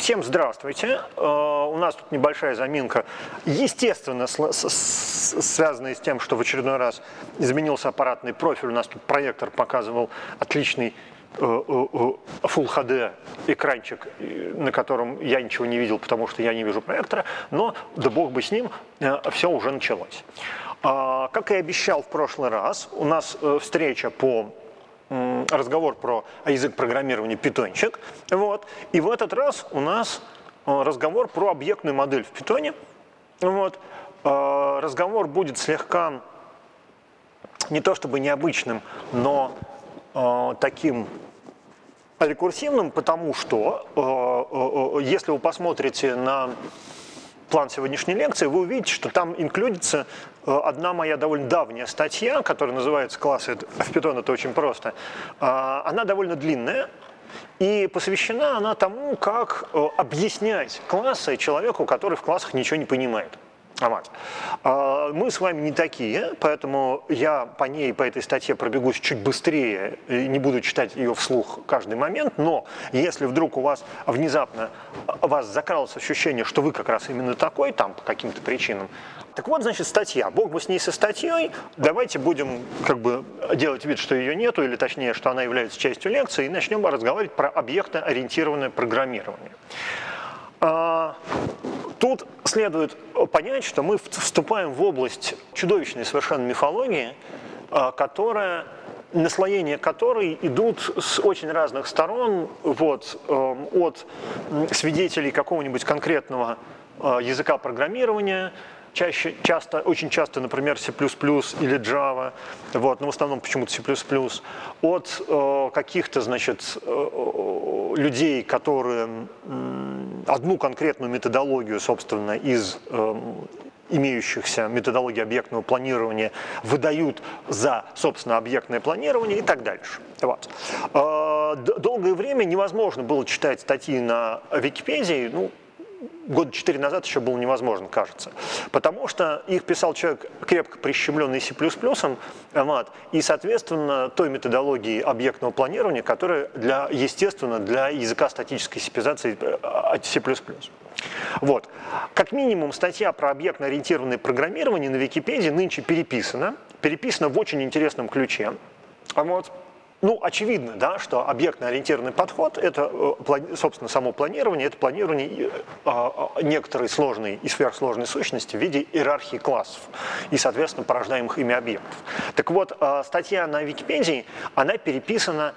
Всем здравствуйте. У нас тут небольшая заминка, естественно, связанная с тем, что в очередной раз изменился аппаратный профиль. У нас тут проектор показывал отличный Full HD экранчик, на котором я ничего не видел, потому что я не вижу проектора, но да бог бы с ним, все уже началось. Как и обещал в прошлый раз, у нас встреча по разговор про язык программирования Pythonчик. Вот. И в этот раз у нас разговор про объектную модель в Python. Вот. Разговор будет слегка не то чтобы необычным, но таким рекурсивным, потому что если вы посмотрите на план сегодняшней лекции, вы увидите, что там инклюдится одна моя довольно давняя статья, которая называется «Классы в Python это очень просто». Она довольно длинная, и посвящена она тому, как объяснять классы человеку, который в классах ничего не понимает. Мы с вами не такие, поэтому я по этой статье пробегусь чуть быстрее и не буду читать ее вслух каждый момент, но если вдруг у вас внезапно закралось ощущение, что вы как раз именно такой, там по каким-то причинам, так вот, значит, статья. Бог бы с ней со статьей, давайте будем как бы делать вид, что ее нету, или точнее, что она является частью лекции, и начнем разговаривать про объектно-ориентированное программирование. Тут следует понять, что мы вступаем в область чудовищной совершенно мифологии, наслоения которой идут с очень разных сторон, вот, от свидетелей какого-нибудь конкретного языка программирования, очень часто, например, C++ или Java, вот, но в основном почему-то C++, от каких-то, значит, людей, которые одну конкретную методологию, собственно, из имеющихся методологий объектного планирования выдают за, собственно, объектное планирование и так дальше. Вот. Долгое время невозможно было читать статьи на Википедии, года 4 назад еще было невозможно, кажется. Потому что их писал человек, крепко прищемленный C++, и, соответственно, той методологии объектного планирования, которая, естественно, для языка статической типизации C++. Вот. Как минимум, статья про объектно-ориентированное программирование на Википедии нынче переписана в очень интересном ключе. Вот. Очевидно, да, что объектно-ориентированный подход – это, собственно, само планирование, это планирование некоторой сложной и сверхсложной сущности в виде иерархии классов и, соответственно, порождаемых ими объектов. Так вот, статья на Википедии, она переписана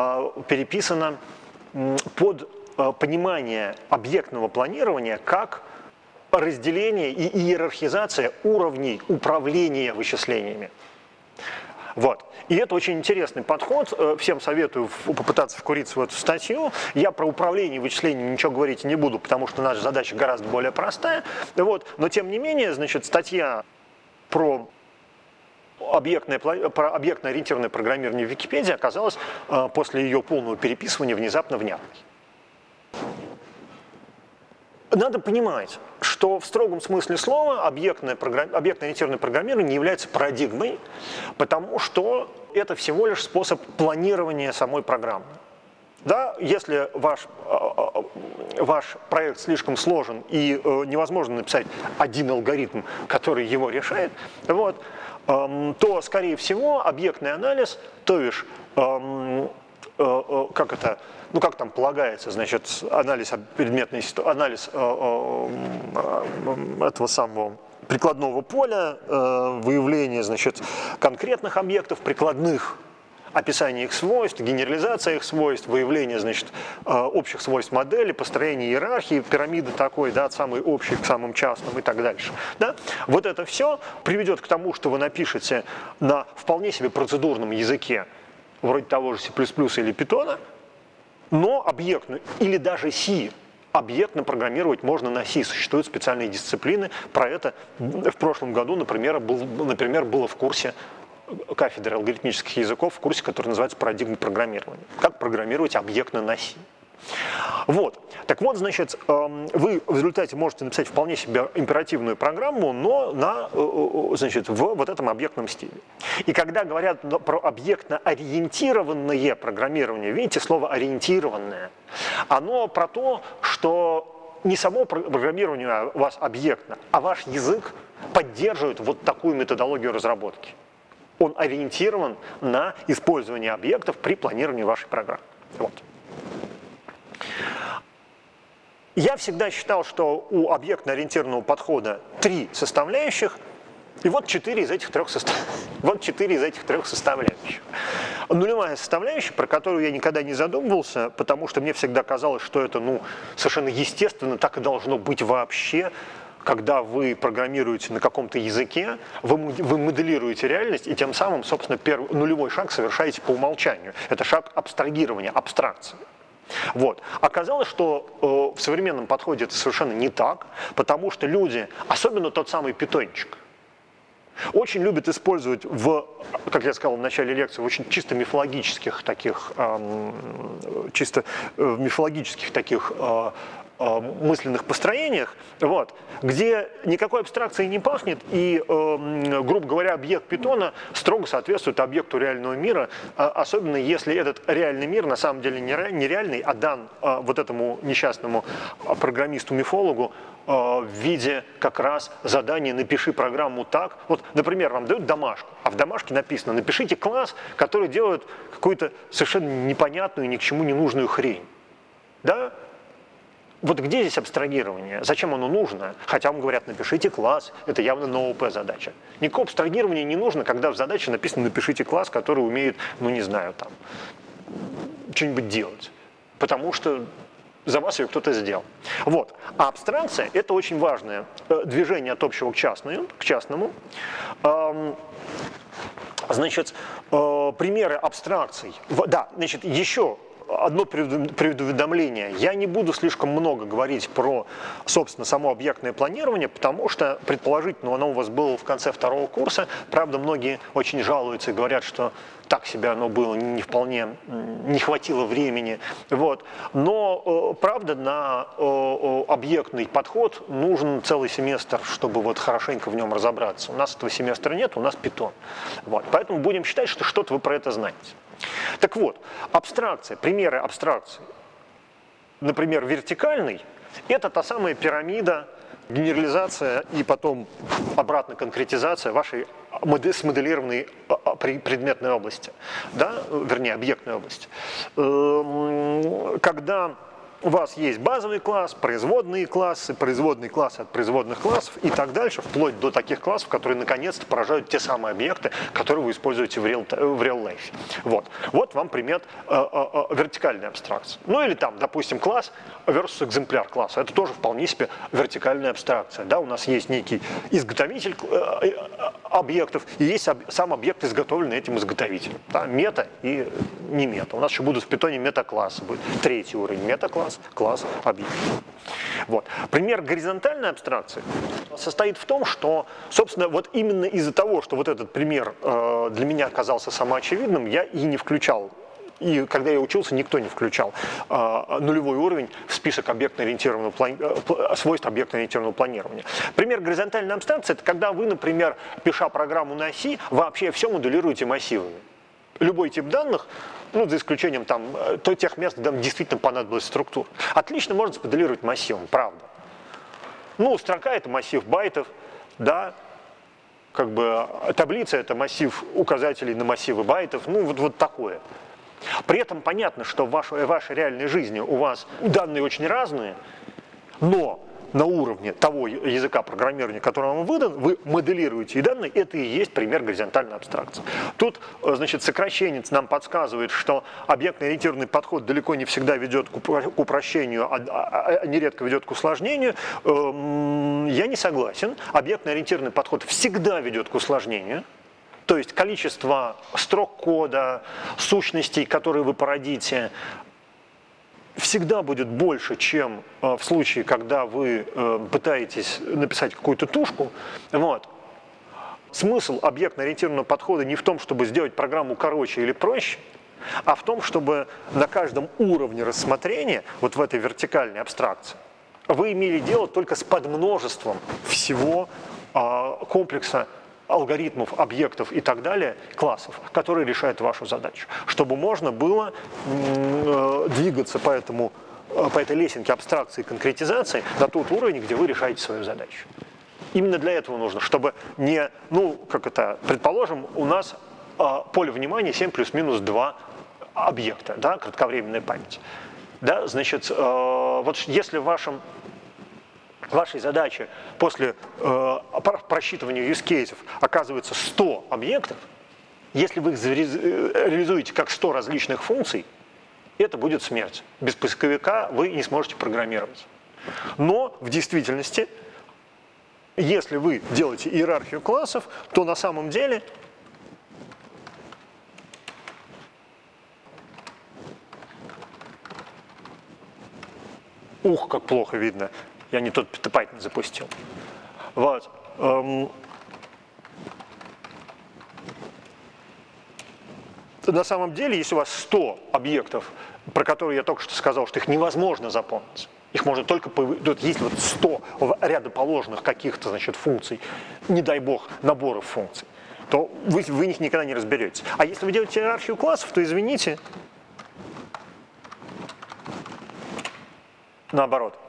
под понимание объектного планирования как разделение и иерархизация уровней управления вычислениями. Вот. И это очень интересный подход. Всем советую попытаться вкуриться в эту статью. Я про управление вычислениями ничего говорить не буду, потому что наша задача гораздо более простая. Вот. Но тем не менее, значит, статья про объектно-ориентированное программирование в Википедии оказалась после ее полного переписывания внезапно внятной. Надо понимать, что в строгом смысле слова объектно-ориентированное программирование не является парадигмой, потому что это всего лишь способ планирования самой программы. Да, если ваш проект слишком сложен и невозможно написать один алгоритм, который его решает, вот, то, скорее всего, объектный анализ, то бишь, как там полагается, значит, анализ предметной ситуации, анализ этого самого прикладного поля, выявление, значит, конкретных объектов, прикладных, описание их свойств, генерализация их свойств, выявление, значит, общих свойств модели, построение иерархии, пирамиды такой, да, от самой общей к самым частным и так дальше. Да? Вот это все приведет к тому, что вы напишете на вполне себе процедурном языке, вроде того же C++ или Python, но объектную, или даже C, объектно программировать можно на C. Существуют специальные дисциплины. Про это в прошлом году, например, было в курсе кафедры алгоритмических языков, в курсе, который называется «Парадигма программирования». Как программировать объектно на C. Вот. Так вот, значит, вы в результате можете написать вполне себе императивную программу, но значит, в вот этом объектном стиле. И когда говорят про объектно-ориентированное программирование, видите, слово «ориентированное», оно про то, что не само программирование у вас объектно, а ваш язык поддерживает вот такую методологию разработки. Он ориентирован на использование объектов при планировании вашей программы. Вот. Я всегда считал, что у объектно-ориентированного подхода 3 составляющих, и вот 4 из этих 3 составляющих. Нулевая составляющая, про которую я никогда не задумывался, потому что мне всегда казалось, что это совершенно естественно, так и должно быть вообще. Когда вы программируете на каком-то языке, вы моделируете реальность, и тем самым, собственно, нулевой шаг совершаете по умолчанию. Это шаг абстрагирования, абстракции. Вот. Оказалось, что в современном подходе это совершенно не так, потому что люди, особенно тот самый питончик, очень любят использовать как я сказал в начале лекции, в очень чисто мифологических таких, мысленных построениях, вот, где никакой абстракции не пахнет, и, грубо говоря, объект питона строго соответствует объекту реального мира, особенно если этот реальный мир на самом деле не реальный, а дан вот этому несчастному программисту-мифологу в виде как раз задания «напиши программу так». Вот, например, вам дают домашку, а в домашке написано «напишите класс, который делает какую-то совершенно непонятную, ни к чему не нужную хрень». Да? Вот где здесь абстрагирование? Зачем оно нужно? Хотя вам говорят, напишите класс, это явно НООП задача. Никакого абстрагирования не нужно, когда в задаче написано напишите класс, который умеет, не знаю, там, что-нибудь делать. Потому что за вас ее кто-то сделал. Вот. А абстракция – это очень важное движение от общего к частному. Значит, примеры абстракций. Да, значит, еще одно предуведомление. Я не буду слишком много говорить про, собственно, само объектное планирование, потому что, предположительно, оно у вас было в конце 2-го курса. Правда, многие очень жалуются и говорят, что так себе оно было, не хватило времени. Вот. Но, правда, на объектный подход нужен целый семестр, чтобы вот хорошенько в нем разобраться. У нас этого семестра нет, у нас Python. Вот. Поэтому будем считать, что что-то вы про это знаете. Так вот, абстракция, примеры абстракции. Например, вертикальный – это та самая пирамида, генерализация и потом обратно конкретизация вашей смоделированной предметной области, да? Вернее, объектной области. Когда у вас есть базовый класс, производные классы от производных классов и так дальше, вплоть до таких классов, которые наконец-то поражают те самые объекты, которые вы используете в real life. Вот вам пример вертикальной абстракции. Ну или там, допустим, класс versus экземпляр класса. Это тоже вполне себе вертикальная абстракция. Да, у нас есть некий изготовитель объектов, и есть сам объект, изготовленный этим изготовителем. Да, мета и не мета. У нас еще будут в питоне метаклассы, будет 3-й уровень метакласс, класс объект. Вот. Пример горизонтальной абстракции состоит в том, что, собственно, вот именно из-за того, что вот этот пример для меня оказался самоочевидным, я и не включал. И когда я учился, никто не включал нулевой уровень в список свойств объектно-ориентированного планирования. Пример горизонтальной абстракции – это когда вы, например, пиша программу на оси, вообще все моделируете массивами. Любой тип данных, за исключением тех мест, где нам действительно понадобилась структура, отлично можно смоделировать массивом, правда. Строка – это массив байтов, да, таблица – это массив указателей на массивы байтов, вот такое. При этом понятно, что в вашей реальной жизни у вас данные очень разные, но на уровне того языка программирования, который вам выдан, вы моделируете и данные, это и есть пример горизонтальной абстракции. Тут, значит, сокращенец нам подсказывает, что объектно-ориентированный подход далеко не всегда ведет к упрощению, а нередко ведет к усложнению. Я не согласен. Объектно-ориентированный подход всегда ведет к усложнению. То есть количество строк кода, сущностей, которые вы породите, всегда будет больше, чем в случае, когда вы пытаетесь написать какую-то тушку. Вот. Смысл объектно-ориентированного подхода не в том, чтобы сделать программу короче или проще, а в том, чтобы на каждом уровне рассмотрения, вот в этой вертикальной абстракции, вы имели дело только с подмножеством всего комплекса алгоритмов, объектов и так далее, классов, которые решают вашу задачу, чтобы можно было двигаться по этой лесенке абстракции и конкретизации на тот уровень, где вы решаете свою задачу. Именно для этого нужно, чтобы не, предположим, у нас поле внимания 7 плюс-минус 2 объекта, да, кратковременная память. Да, значит, вот если в вашей задаче после просчитывания use cases оказывается 100 объектов, если вы их реализуете как 100 различных функций, это будет смерть. Без поисковика вы не сможете программировать. Но в действительности, если вы делаете иерархию классов, то на самом деле как плохо видно. Я не тот Python запустил. Вот. На самом деле, если у вас 100 объектов, про которые я только что сказал, что их невозможно запомнить, их можно только если вот 100 рядоположных каких-то, значит, функций, не дай бог, наборов функций, то вы в них никогда не разберетесь. А если вы делаете иерархию классов, то, извините, наоборот.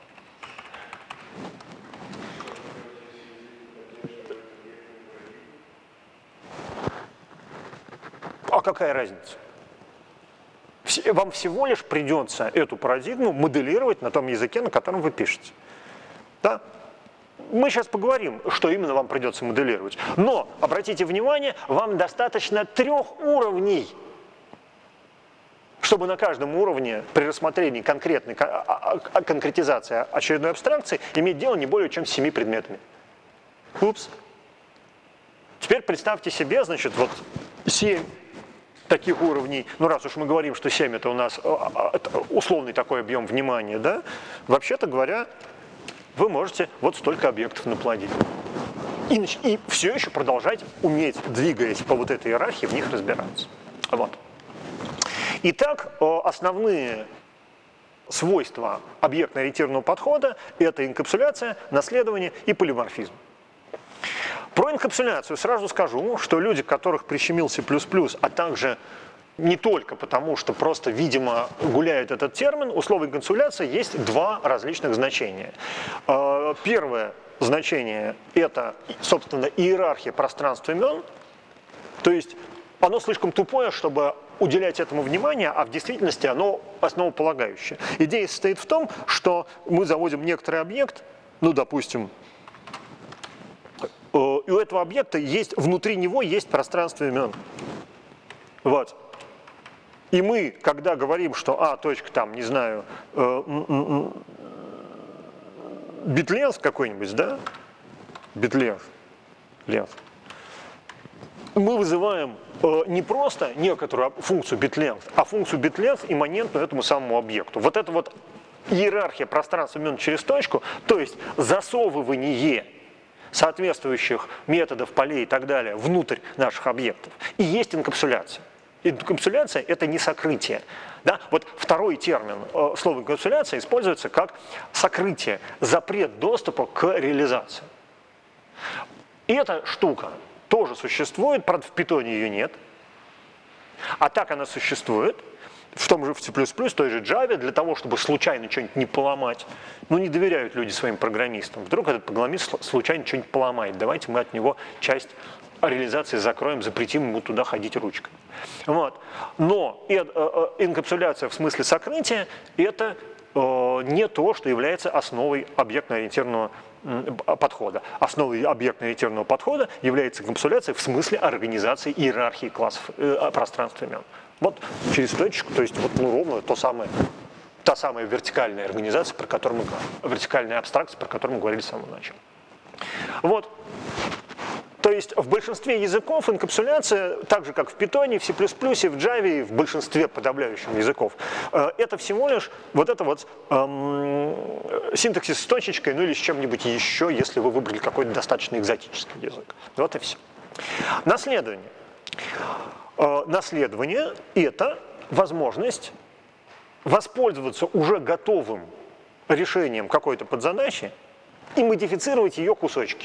А какая разница? Вам всего лишь придется эту парадигму моделировать на том языке, на котором вы пишете. Да? Мы сейчас поговорим, что именно вам придется моделировать. Но, обратите внимание, вам достаточно 3 уровней, чтобы на каждом уровне при рассмотрении конкретной конкретизации очередной абстракции иметь дело не более чем с 7 предметами. Упс. Теперь представьте себе, значит, вот 7 таких уровней, ну раз уж мы говорим, что 7 это у нас условный такой объем внимания, да, вообще-то говоря, вы можете вот столько объектов наплодить. И все еще продолжать уметь, двигаясь по вот этой иерархии, в них разбираться. Вот. Итак, основные свойства объектно-ориентированного подхода – это инкапсуляция, наследование и полиморфизм. Про инкапсуляцию сразу скажу, что люди, которых прищемил C++, а также не только потому, что просто, видимо, гуляет этот термин, у слова инкапсуляция есть 2 различных значения. Первое значение – это, собственно, иерархия пространств имен, то есть оно слишком тупое, чтобы уделять этому внимание, а в действительности оно основополагающее. Идея состоит в том, что мы заводим некоторый объект, ну, допустим, и у этого объекта есть, внутри него есть пространство имен. Вот. И мы, когда говорим, что точка там, не знаю, битлength какой-нибудь, да? Битлength. Мы вызываем не просто некоторую функцию bitlength, а функцию bitlength имманентную этому самому объекту. Вот это вот иерархия пространства имен через точку, то есть засовывание соответствующих методов, полей и так далее внутрь наших объектов. И есть инкапсуляция. Инкапсуляция – это не сокрытие. Да? Вот второй термин слова инкапсуляция используется как сокрытие, запрет доступа к реализации. И эта штука тоже существует, правда в Python ее нет. А так она существует в том же в C++, в той же Java, для того, чтобы случайно что-нибудь не поломать. Ну, не доверяют люди своим программистам. Вдруг этот программист случайно что-нибудь поломает. Давайте мы от него часть реализации закроем, запретим ему туда ходить ручкой. Вот. Но инкапсуляция в смысле сокрытия – это не то, что является основой объектно-ориентированного подхода. Основой объектно-ориентированного подхода является инкапсуляция в смысле организации иерархии классов пространства имен. Вот через точку, то есть вот, ровно та самая вертикальная организация, вертикальная абстракция, про которую мы говорили с самого начала. Вот. То есть в большинстве языков инкапсуляция, так же как в Python, в C++, в Java и в большинстве подавляющих языков, это всего лишь вот это вот синтаксис с точечкой, ну или с чем-нибудь еще, если вы выбрали какой-то достаточно экзотический язык. Вот и все. Наследование. Наследование – это возможность воспользоваться уже готовым решением какой-то подзадачи и модифицировать ее кусочки.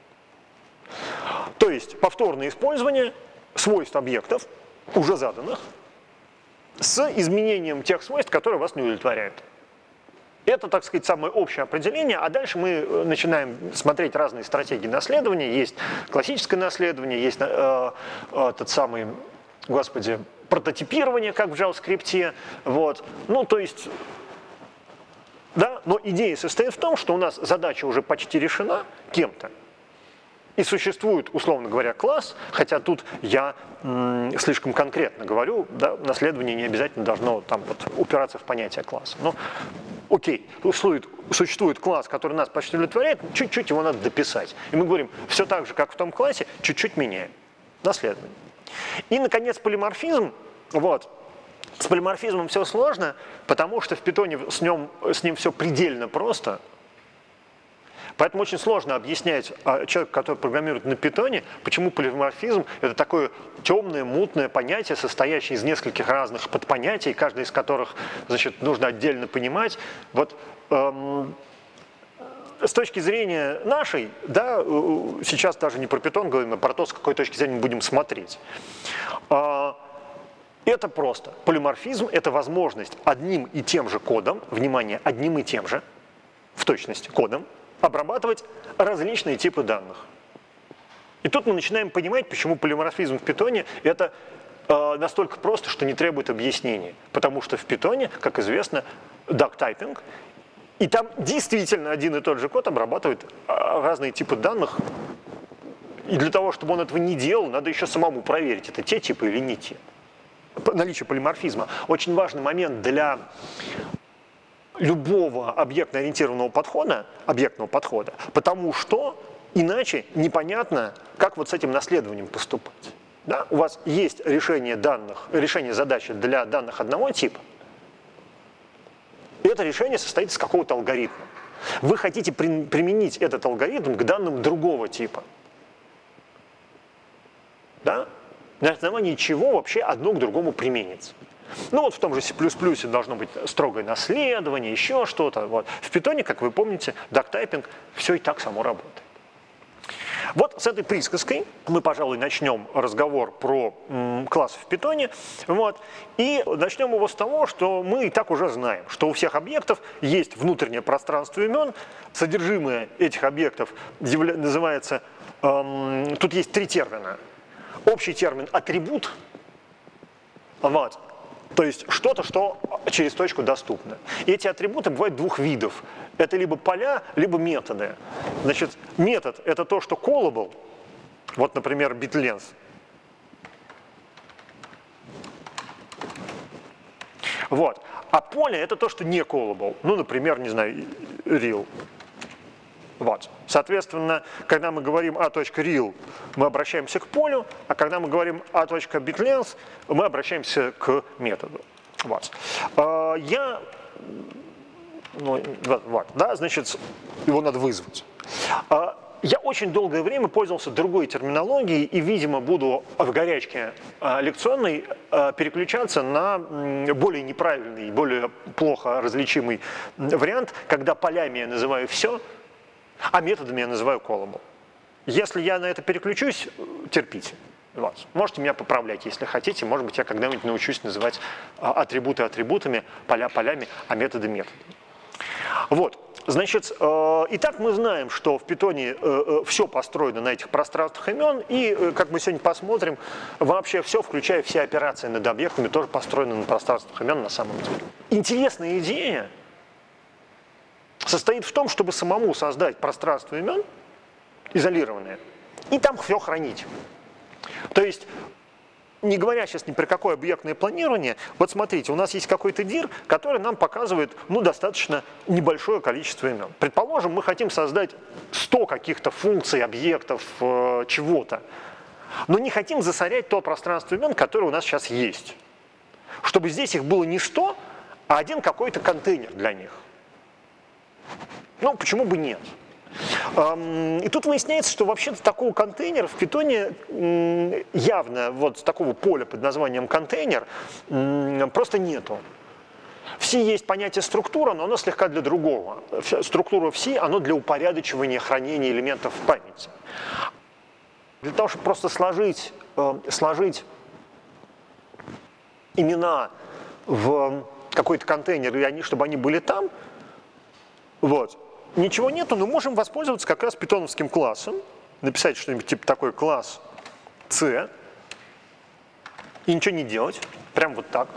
То есть повторное использование свойств объектов, уже заданных, с изменением тех свойств, которые вас не удовлетворяют. Это, так сказать, самое общее определение, а дальше мы начинаем смотреть разные стратегии наследования. Есть классическое наследование, есть тот самый, господи, прототипирование, как в JavaScript. Вот. Ну, то есть, да, но идея состоит в том, что у нас задача уже почти решена кем-то. И существует, условно говоря, класс, хотя тут я слишком конкретно говорю, да, наследование не обязательно должно там вот упираться в понятие класса. Но окей, существует класс, который нас почти удовлетворяет, чуть-чуть его надо дописать. И мы говорим, все так же, как в том классе, чуть-чуть меняем. Наследование. И, наконец, полиморфизм. Вот. С полиморфизмом все сложно, потому что в питоне с ним все предельно просто. Поэтому очень сложно объяснять человеку, который программирует на питоне, почему полиморфизм – это такое темное, мутное понятие, состоящее из нескольких разных подпонятий, каждое из которых, значит, нужно отдельно понимать. Вот с точки зрения нашей, да, сейчас даже не про питон говорим, а про то, с какой точки зрения мы будем смотреть. Это просто. Полиморфизм – это возможность одним и тем же кодом, внимание, одним и тем же, в точности кодом, обрабатывать различные типы данных. И тут мы начинаем понимать, почему полиморфизм в питоне – это настолько просто, что не требует объяснения. Потому что в питоне, как известно, duck-typing, и там действительно один и тот же код обрабатывает разные типы данных. И для того, чтобы он этого не делал, надо еще самому проверить, это те типы или не те. Наличие полиморфизма – очень важный момент для любого объектно-ориентированного подхода, объектного подхода, потому что иначе непонятно, как вот с этим наследованием поступать. Да? У вас есть решение задачи для данных одного типа, и это решение состоит из какого-то алгоритма. Вы хотите применить этот алгоритм к данным другого типа. Да? На основании чего вообще одно к другому применится. Ну вот в том же C++ должно быть строгое наследование, еще что-то. Вот. В питоне, как вы помните, duck-typing, все и так само работает. Вот с этой присказкой мы, пожалуй, начнем разговор про классы в питоне. Вот. И начнем его с того, что мы и так уже знаем, что у всех объектов есть внутреннее пространство имен. Содержимое этих объектов называется, тут есть три термина. Общий термин «атрибут». Вот. То есть что-то, что через точку доступно. И эти атрибуты бывают двух видов. Это либо поля, либо методы. Значит, метод – это то, что callable. Вот, например, bitlength. Вот. А поле – это то, что не callable. Ну, например, не знаю, real. Вот. Соответственно, когда мы говорим a.real, мы обращаемся к полю, а когда мы говорим a.bitlength, мы обращаемся к методу. Вот. Да, значит, его надо вызвать. Я очень долгое время пользовался другой терминологией и, видимо, буду в горячке лекционной переключаться на более неправильный, более плохо различимый вариант, когда полями я называю все, а методами я называю callable. Если я на это переключусь, терпите. Вот. Можете меня поправлять, если хотите. Может быть, я когда-нибудь научусь называть атрибуты атрибутами, поля полями, а методы методами. Вот. Значит, итак, мы знаем, что в питоне все построено на этих пространствах имен, и, как мы сегодня посмотрим, вообще все, включая все операции над объектами, тоже построено на пространствах имен на самом деле. Интересная идея состоит в том, чтобы самому создать пространство имен, изолированное, и там все хранить. То есть, не говоря сейчас ни про какое объектное планирование, вот смотрите, у нас есть какой-то dir, который нам показывает достаточно небольшое количество имен. Предположим, мы хотим создать 100 каких-то функций, объектов, чего-то, но не хотим засорять то пространство имен, которое у нас сейчас есть. Чтобы здесь их было не 100, а один какой-то контейнер для них. Ну, почему бы нет? И тут выясняется, что вообще-то такого контейнера в питоне явно, вот такого поля под названием контейнер, просто нету. В C есть понятие структура, но оно слегка для другого. Структура в C, оно для упорядочивания хранения элементов в памяти. Для того, чтобы просто сложить имена в какой-то контейнер, и чтобы они были там, вот, ничего нету, но можем воспользоваться как раз питоновским классом, написать что-нибудь типа такой класс C, и ничего не делать, прям вот так.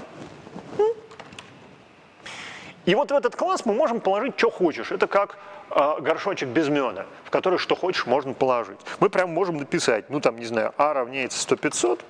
И вот в этот класс мы можем положить, что хочешь. Это как горшочек без меда, в который что хочешь можно положить. Мы прям можем написать, ну там, не знаю, a равняется 100-500.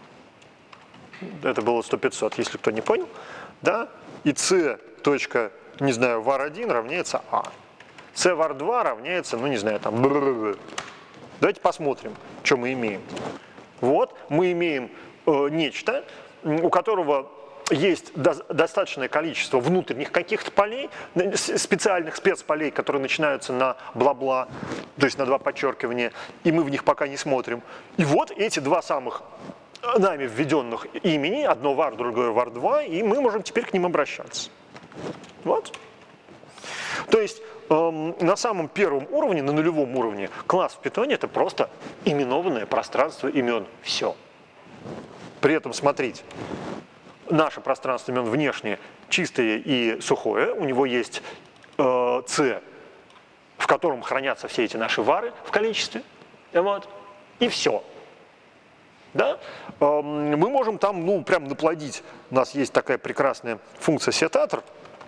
Это было 100-500, если кто не понял. Да? И c, точка, не знаю, var1 равняется a. c var2 равняется, ну не знаю, там... Давайте посмотрим, что мы имеем. Вот, мы имеем нечто, у которого есть достаточное количество внутренних каких-то полей, специальных спецполей, которые начинаются на бла-бла, то есть на два подчеркивания, и мы в них пока не смотрим. И вот эти два самых нами введенных имени, одно var, другое var2, и мы можем теперь к ним обращаться. Вот. То есть на самом первом уровне, на нулевом уровне, класс в питоне это просто именованное пространство имен. Все. При этом смотрите. Наше пространство имен внешнее чистое и сухое. У него есть C, в котором хранятся все эти наши вары в количестве. Вот. И все. Да? Мы можем там, ну, прям наплодить. У нас есть такая прекрасная функция сетатор.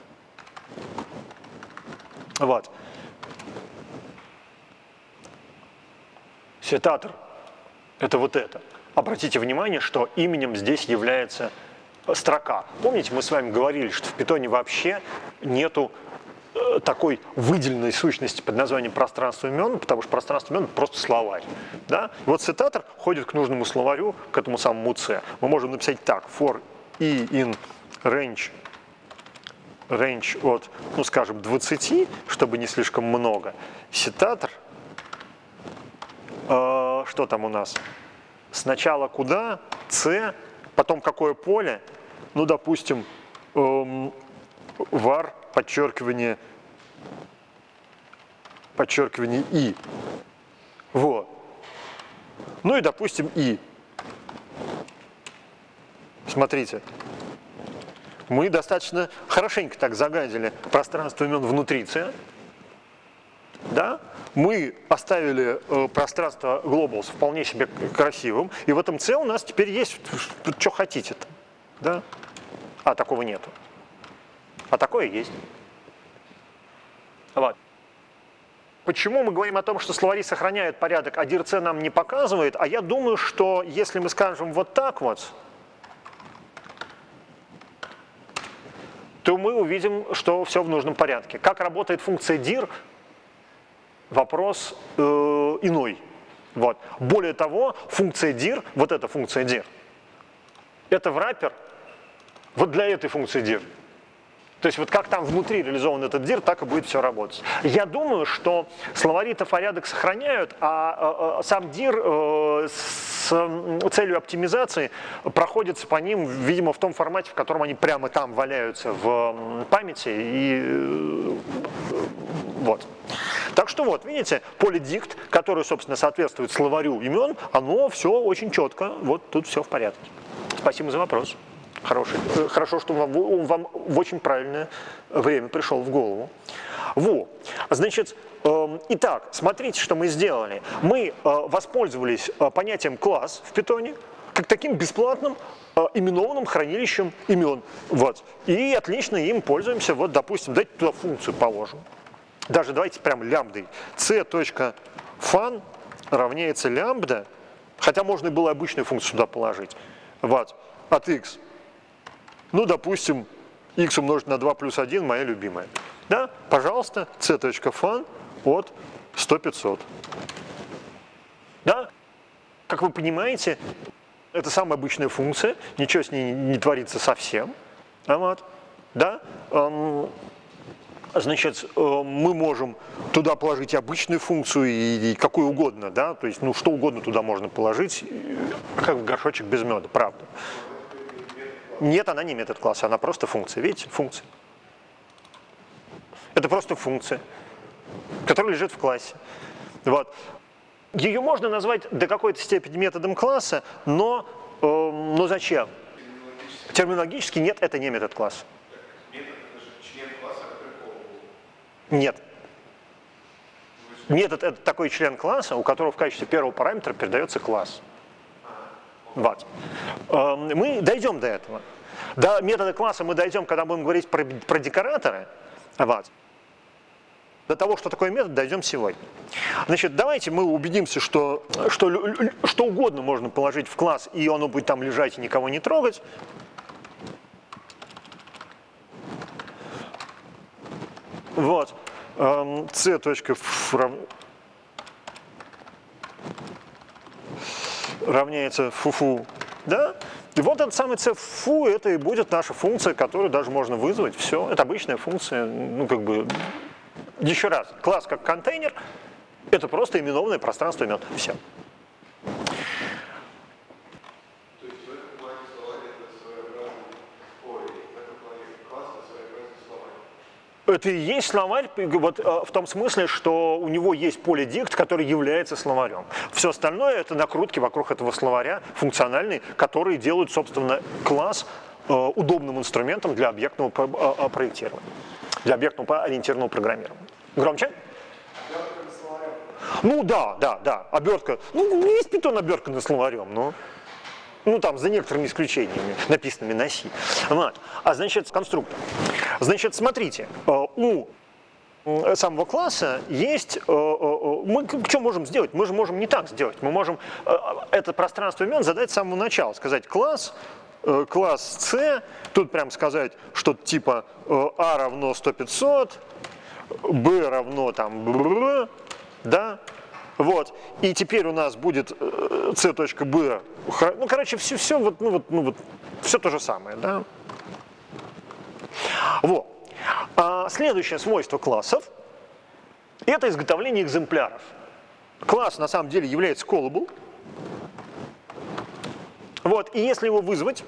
Вот. Сетатор – это вот это. Обратите внимание, что именем здесь является строка. Помните, мы с вами говорили, что в питоне вообще нету такой выделенной сущности под названием пространство имен, потому что пространство имен – просто словарь. Да? И вот сетатор ходит к нужному словарю, к этому самому C. Мы можем написать так: for i in range от, ну скажем, 20, чтобы не слишком много. Сетатор, что там у нас? Сначала куда? C, потом какое поле? Ну, допустим, var, подчеркивание i. Вот. Ну и, допустим, i. Смотрите. Мы достаточно хорошенько так загадили пространство имен внутри C. Да? Мы оставили пространство globals вполне себе красивым. И в этом C у нас теперь есть, что хотите-то. Да? А такого нету. А такое есть. Вот. Почему мы говорим о том, что словари сохраняют порядок, а dir C нам не показывает? А я думаю, что если мы скажем вот так вот, то мы увидим, что все в нужном порядке. Как работает функция dir? Вопрос иной. Вот. Более того, функция dir, вот эта функция dir, это wrapper вот для этой функции dir. То есть вот как там внутри реализован этот dir, так и будет все работать. Я думаю, что словари-то порядок сохраняют, а сам dir с целью оптимизации проходится по ним, видимо, в том формате, в котором они прямо там валяются в памяти. И вот. Так что вот, видите, поле dict, которое, собственно, соответствует словарю имен, оно все очень четко, вот тут все в порядке. Спасибо за вопрос. Хорошо, что он вам в очень правильное время пришел в голову. Во. Значит, итак, смотрите, что мы сделали. Мы воспользовались понятием класс в питоне как таким бесплатным именованным хранилищем имен. Вот. И отлично им пользуемся. Вот, допустим, давайте туда функцию положим. Даже давайте прям лямбдой. c.fun равняется лямбда, хотя можно и было обычную функцию сюда положить. Вот. От x. Ну, допустим, x умножить на 2 плюс 1, моя любимая. Да, пожалуйста, c.fun от 100-500. Да, как вы понимаете, это самая обычная функция, ничего с ней не творится совсем. Вот. Да, Значит, мы можем туда положить обычную функцию и какую угодно, да, то есть, ну, что угодно туда можно положить, как горшочек без меда, правда. Нет, она не метод класса, она просто функция, видите, функция. Это просто функция, которая лежит в классе. Вот. Ее можно назвать до какой-то степени методом класса, но зачем? Терминологически нет, это не метод класса. Нет. Метод – это такой член класса, у которого в качестве первого параметра передается класс. Вот. Мы дойдем до этого. До метода класса мы дойдем, когда будем говорить про декораторы. Вот. До того, что такое метод, дойдем сегодня. Значит, давайте мы убедимся, что угодно можно положить в класс, и оно будет там лежать и никого не трогать. Вот. C.f равняется фу-фу, да? И вот этот самый c-фу, это и будет наша функция, которую даже можно вызвать. Все, это обычная функция, ну как бы, еще раз, класс как контейнер, это просто именованное пространство имен. Все. Это и есть словарь, вот, в том смысле, что у него есть поле дикт, который является словарем. Все остальное – это накрутки вокруг этого словаря, функциональные, которые делают, собственно, класс удобным инструментом для объектного проектирования, для объектного ориентированного программирования. Громче? Ну да, обертка. Ну, есть Python обертканный словарем, но... Ну, там, за некоторыми исключениями, написанными на C. Вот. А значит, конструктор. Значит, смотрите, у самого класса есть... Мы что можем сделать? Мы же можем не так сделать. Мы можем это пространство имен задать с самого начала. Сказать класс C, тут прям сказать что-то типа A равно 100-500, B равно там... Да? Вот. И теперь у нас будет c.b. Ну, короче, все все то же самое. Да? Вот. Следующее свойство классов – это изготовление экземпляров. Класс на самом деле является callable. Вот. И если его вызвать,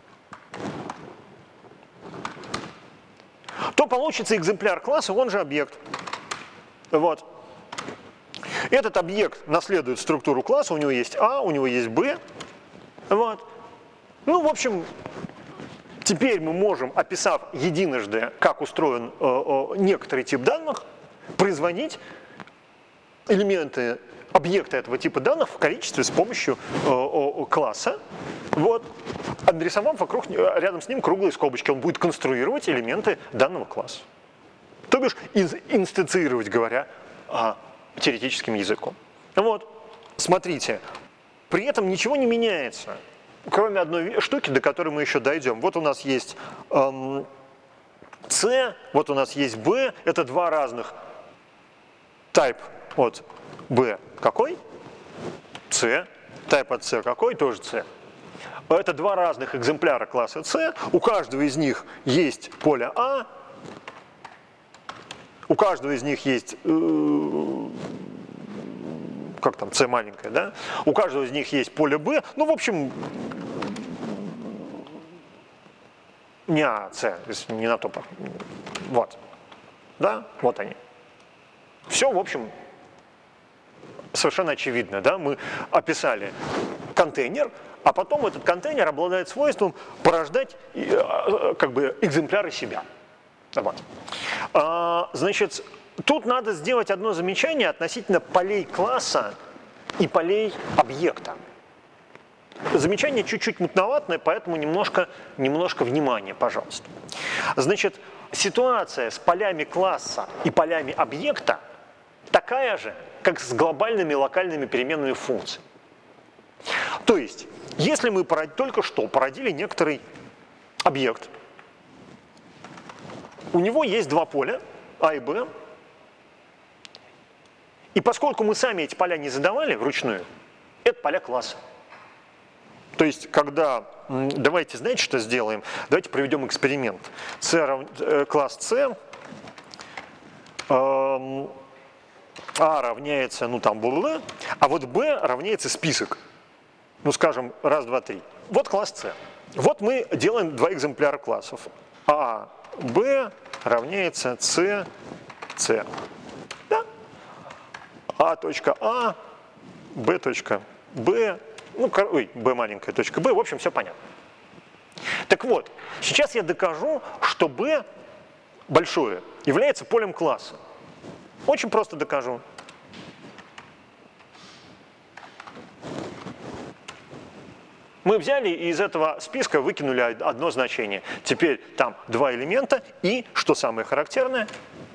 то получится экземпляр класса, он же объект. Вот. Этот объект наследует структуру класса, у него есть А, у него есть Б. Вот. Ну, в общем, теперь мы можем, описав единожды, как устроен некоторый тип данных, производить элементы объекта этого типа данных в количестве с помощью класса. Вот. Нарисовав вокруг, рядом с ним круглые скобочки, он будет конструировать элементы данного класса. То бишь инстанцировать, говоря, теоретическим языком. Вот, смотрите, при этом ничего не меняется, кроме одной штуки, до которой мы еще дойдем. Вот у нас есть C, вот у нас есть B, это два разных type от B какой? C, type от C какой? Тоже C. Это два разных экземпляра класса C, у каждого из них есть поле А, у каждого из них есть, как там, C маленькая, да? У каждого из них есть поле B. Ну, в общем, не А, C, не на то. Вот. Да, вот они. Все, в общем, совершенно очевидно, да? Мы описали контейнер, а потом этот контейнер обладает свойством порождать как бы экземпляры себя. Вот. Значит, тут надо сделать одно замечание относительно полей класса и полей объекта. Замечание чуть-чуть мутноватое, поэтому немножко внимания, пожалуйста. Значит, ситуация с полями класса и полями объекта такая же, как с глобальными локальными переменными функций. То есть, если мы только что породили некоторый объект, у него есть два поля, А и Б. И поскольку мы сами эти поля не задавали вручную, это поля класса. То есть, когда, давайте, знаете, что сделаем? Давайте проведем эксперимент. Класс C А равняется, ну там, бла-бла, а вот B равняется список. Ну, скажем, раз, два, три. Вот класс C. Вот мы делаем два экземпляра классов. А, B равняется C, C. Да? А.А, B.B, ну, ой, B маленькая точка B, в общем, все понятно. Так вот, сейчас я докажу, что B большое является полем класса. Очень просто докажу. Мы взяли и из этого списка выкинули одно значение. Теперь там два элемента и, что самое характерное,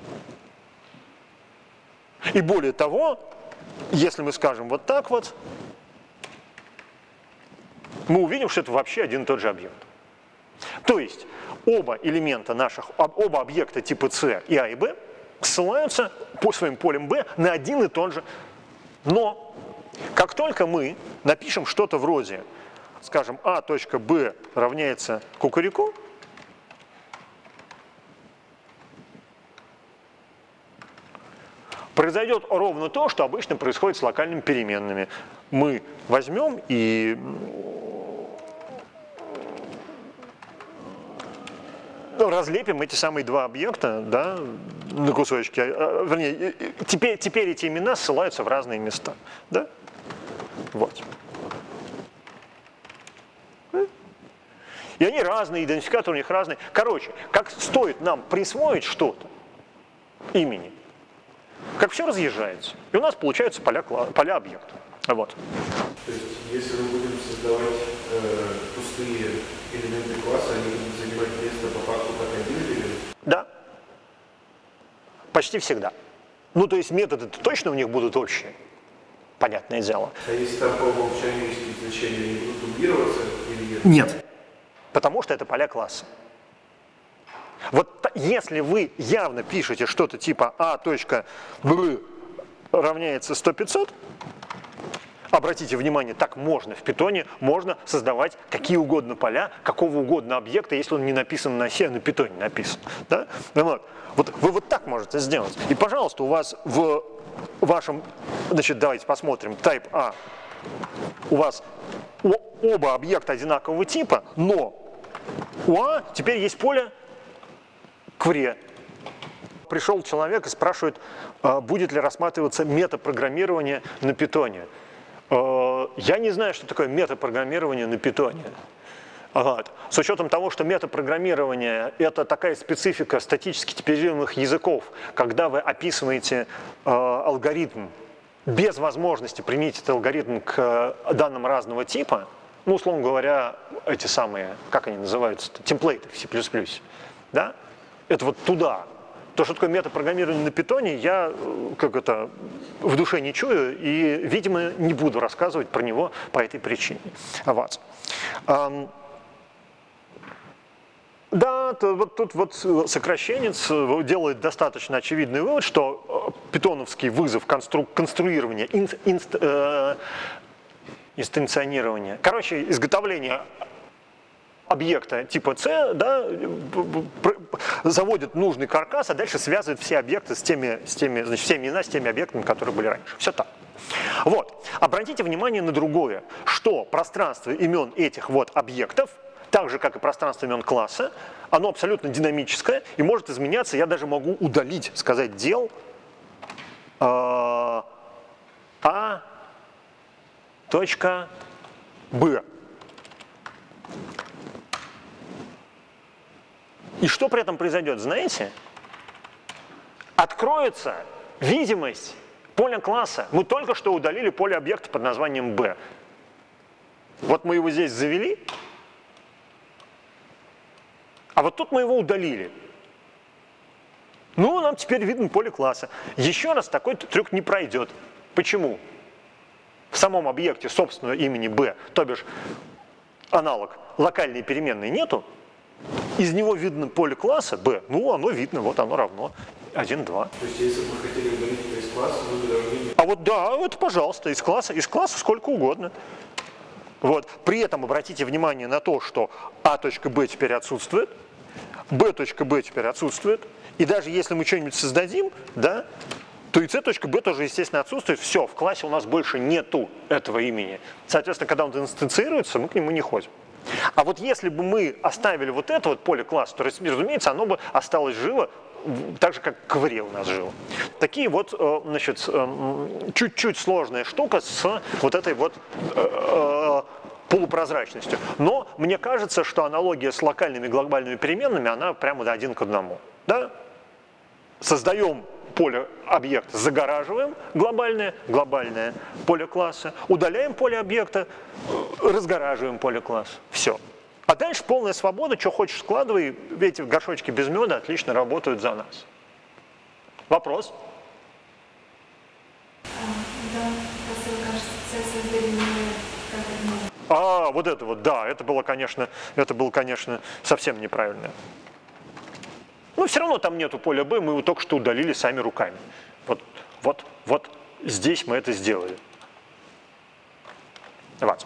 и более того, если мы скажем вот так вот, мы увидим, что это вообще один и тот же объект. То есть оба элемента наших, оба объекта типа C и А и Б ссылаются по своим полям B на один и тот же. Но как только мы напишем что-то вроде, скажем, А.Б равняется кукурику, произойдет ровно то, что обычно происходит с локальными переменными. Мы возьмем и разлепим эти самые два объекта, да, на кусочки. Вернее, теперь эти имена ссылаются в разные места. Да? Вот. И они разные, идентификаторы у них разные. Короче, как стоит нам присвоить что-то имени, как все разъезжается. И у нас получаются поля объекта. Вот. То есть, если мы будем создавать пустые элементы класса, они будут занимать место по факту как один элемент? Да. Почти всегда. Ну, то есть методы точно у них будут общие. Понятное дело. А если там по умолчанию есть значения, они будут дублироваться или нет? Нет. Потому что это поля класса. Вот если вы явно пишете что-то типа А.Б равняется 100-500, обратите внимание, так можно в питоне, можно создавать какие угодно поля, какого угодно объекта, если он не написан на оси, а на питоне написан. Да? Вот вы вот так можете сделать. И, пожалуйста, у вас в вашем, значит, давайте посмотрим, type A, у вас оба объекта одинакового типа, но у А теперь есть поле query. Пришел человек и спрашивает, будет ли рассматриваться метапрограммирование на питоне. Я не знаю, что такое метапрограммирование на питоне. Вот. С учетом того, что метапрограммирование – это такая специфика статически типизированных языков, когда вы описываете алгоритм без возможности применить этот алгоритм к данным разного типа, ну, условно говоря, эти самые, как они называются, темплейты в C++, да? Это вот туда. То, что такое метапрограммирование на питоне, я в душе не чую и, видимо, не буду рассказывать про него по этой причине. Вот. Да, вот тут вот сокращенец делает достаточно очевидный вывод, что питоновский вызов конструирования, инстанционирования, короче, изготовление объекта типа C, да, заводит нужный каркас, а дальше связывает все объекты значит, все имена с теми объектами, которые были раньше. Все так. Вот. Обратите внимание на другое, что пространство имен этих вот объектов, так же, как и пространство имен класса, оно абсолютно динамическое и может изменяться. Я даже могу удалить, сказать дел А.Б. И что при этом произойдет, знаете? Откроется видимость поля класса. Мы только что удалили поле объекта под названием B. Вот мы его здесь завели, а вот тут мы его удалили. Ну, нам теперь видно поле класса. Еще раз такой трюк не пройдет. Почему? В самом объекте собственного имени B, то бишь аналог локальной переменной нету, из него видно поле класса B, ну, оно видно, вот оно равно 1, 2. То есть, если бы мы хотели удалить это из класса, мы бы должны... А вот да, вот, пожалуйста, из класса сколько угодно. Вот. При этом обратите внимание на то, что А.Б теперь отсутствует, Б.Б теперь отсутствует, И даже если мы что-нибудь создадим, да, то и c.b тоже, естественно, отсутствует. Все, в классе у нас больше нету этого имени. Соответственно, когда он инстанцируется, мы к нему не ходим. А вот если бы мы оставили вот это вот поле класса, то, разумеется, оно бы осталось живо, так же, как в ковре у нас жило. Такие вот, значит, чуть-чуть сложная штука с вот этой вот полупрозрачностью. Но мне кажется, что аналогия с локальными глобальными переменными, она прямо один к одному. Да? Создаем поле объекта, загораживаем глобальное поле класса, удаляем поле объекта, разгораживаем поле класса. Все. А дальше полная свобода, что хочешь складывай, эти горшочки без меда отлично работают за нас. Вопрос? Да, просто, кажется, создали Вот это вот, да, это было, конечно, совсем неправильно. Но все равно там нету поля B, мы его только что удалили сами руками. Вот здесь мы это сделали. Вот.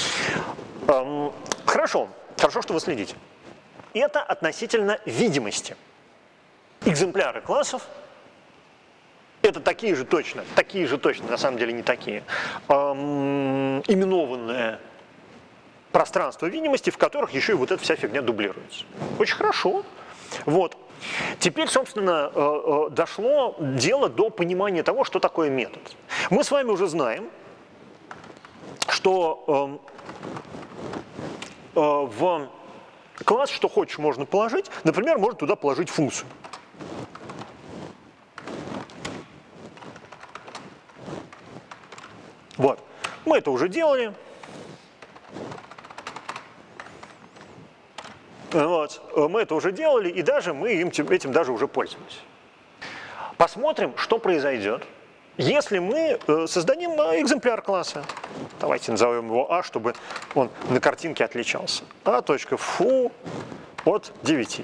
Хорошо, что вы следите. Это относительно видимости. Экземпляры классов — это такие же точно, на самом деле не такие, именованные пространства видимости, в которых еще и вот эта вся фигня дублируется. Очень хорошо. Вот. Теперь, собственно, дошло дело до понимания того, что такое метод. Мы с вами уже знаем, что в класс что хочешь можно положить. Например, можно туда положить функцию. Вот. Мы это уже делали. Вот. Мы это уже делали, и даже мы этим даже уже пользуемся. Посмотрим, что произойдет, если мы создадим экземпляр класса. Давайте назовем его А, чтобы он на картинке отличался. А.фу от 9.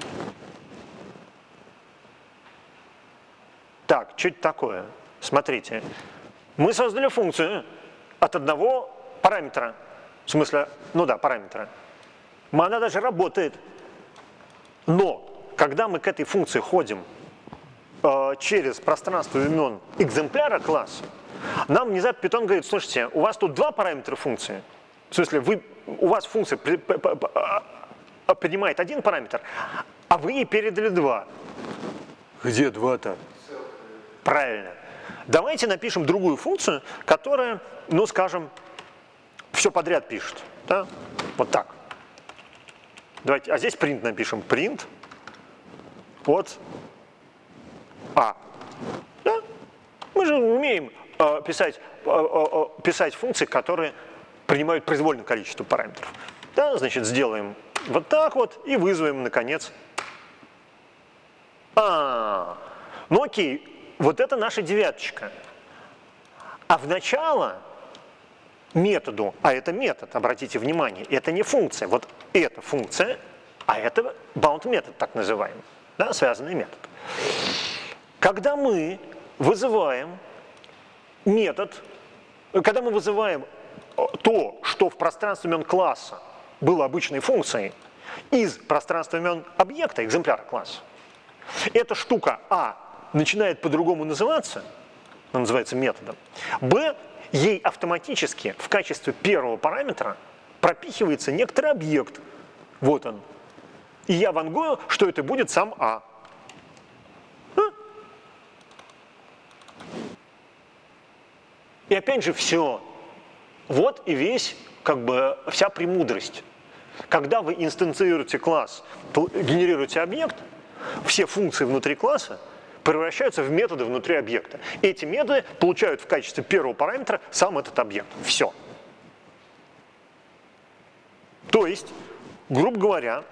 Так, что это такое? Смотрите. Мы создали функцию от одного параметра. В смысле, параметра. Она даже работает. Но, когда мы к этой функции ходим через пространство имен экземпляра класса, нам внезапно Python говорит: слушайте, у вас тут два параметра функции. В смысле, у вас функция принимает один параметр, а вы ей передали два. Где два-то? Правильно. Давайте напишем другую функцию, которая, скажем, все подряд пишет. Да? Вот так. Давайте, а здесь print напишем. Print от А. Да? Мы же умеем писать функции, которые принимают произвольное количество параметров. Да? Значит, сделаем вот так вот и вызовем, наконец. Окей, вот это наша девяточка. А в начало методу, а это метод, обратите внимание, это не функция. Вот это функция, а это bound метод, так называемый, да, связанный метод. Когда мы вызываем метод, когда мы вызываем то, что в пространстве имен класса было обычной функцией, из пространства имен объекта, экземпляра класса, эта штука А начинает по-другому называться, она называется методом, Б, ей автоматически в качестве первого параметра пропихивается некоторый объект. Вот он. И я вангую, что это будет сам А. И опять же все. Вот и вся премудрость. Когда вы инстанцируете класс, генерируете объект, все функции внутри класса превращаются в методы внутри объекта. Эти методы получают в качестве первого параметра сам этот объект. Все. То есть, грубо говоря,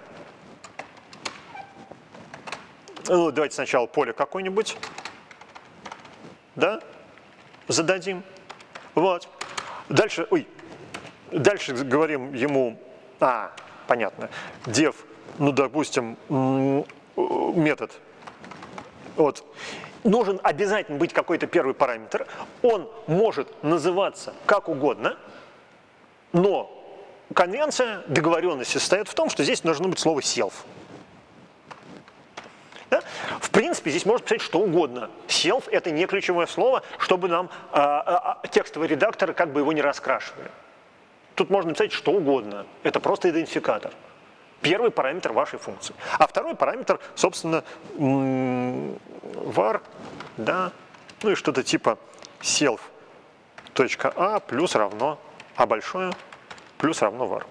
давайте сначала поле какое-нибудь, да, зададим. Вот. Дальше говорим ему, понятно, def, допустим, метод. Вот. Нужен обязательно быть какой-то первый параметр. Он может называться как угодно, но конвенция, договоренность состоит в том, что здесь должно быть слово self. Да? В принципе, здесь можно писать что угодно. Self – это не ключевое слово, чтобы нам текстовые редакторы как бы его не раскрашивали. Тут можно написать что угодно. Это просто идентификатор. Первый параметр вашей функции. А второй параметр, собственно, var, да, ну и что-то типа self.a плюс равно a большое плюс равно var.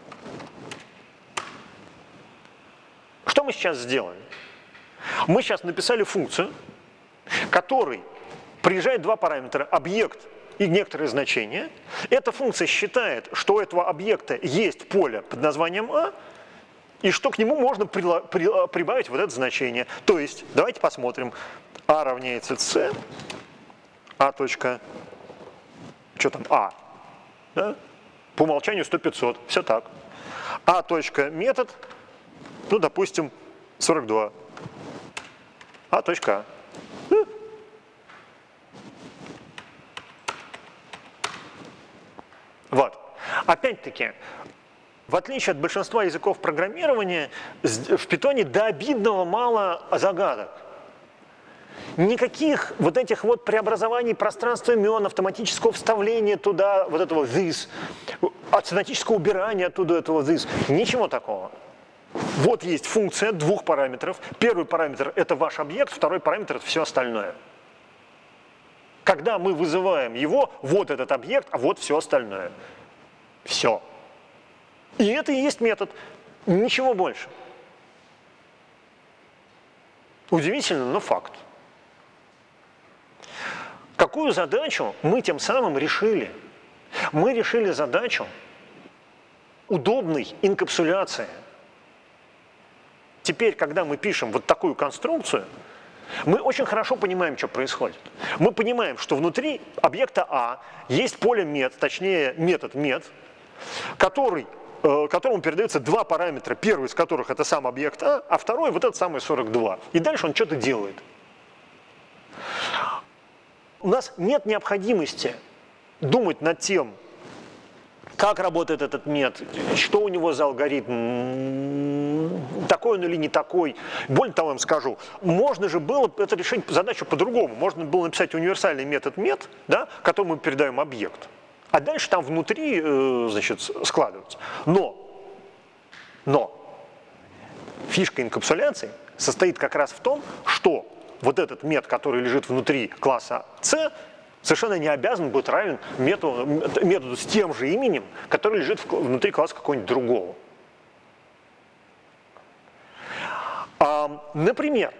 Что мы сейчас сделали? Мы сейчас написали функцию, которой приезжает два параметра, объект и некоторые значения. Эта функция считает, что у этого объекта есть поле под названием a, и что к нему можно прибавить вот это значение. То есть, давайте посмотрим. A равняется c, a точка, что там, a, да? По умолчанию 100-500, все так. A точка метод, ну, допустим, 42. A точка a. Вот. Опять-таки, в отличие от большинства языков программирования, в Python до обидного мало загадок. Никаких вот этих вот преобразований пространства имен, автоматического вставления туда вот этого this, автоматического убирания оттуда этого this, ничего такого. Вот есть функция двух параметров. Первый параметр – это ваш объект, второй параметр – это все остальное. Когда мы вызываем его, вот этот объект, а вот все остальное. Все. И это и есть метод. Ничего больше. Удивительно, но факт. Какую задачу мы тем самым решили? Мы решили задачу удобной инкапсуляции. Теперь, когда мы пишем вот такую конструкцию, мы очень хорошо понимаем, что происходит. Мы понимаем, что внутри объекта А есть поле met, точнее метод met, которому передаются два параметра, первый из которых это сам объект а второй вот этот самый 42. И дальше он что-то делает. У нас нет необходимости думать над тем, как работает этот метод, что у него за алгоритм, такой он или не такой. Более того, я вам скажу, можно же было это решить задачу по-другому. Можно было написать универсальный метод met, да, которому мы передаем объект. А дальше там внутри, значит, складывается. Но фишка инкапсуляции состоит как раз в том, что вот этот метод, который лежит внутри класса C, совершенно не обязан быть равен методу с тем же именем, который лежит внутри класса какого-нибудь другого. Например.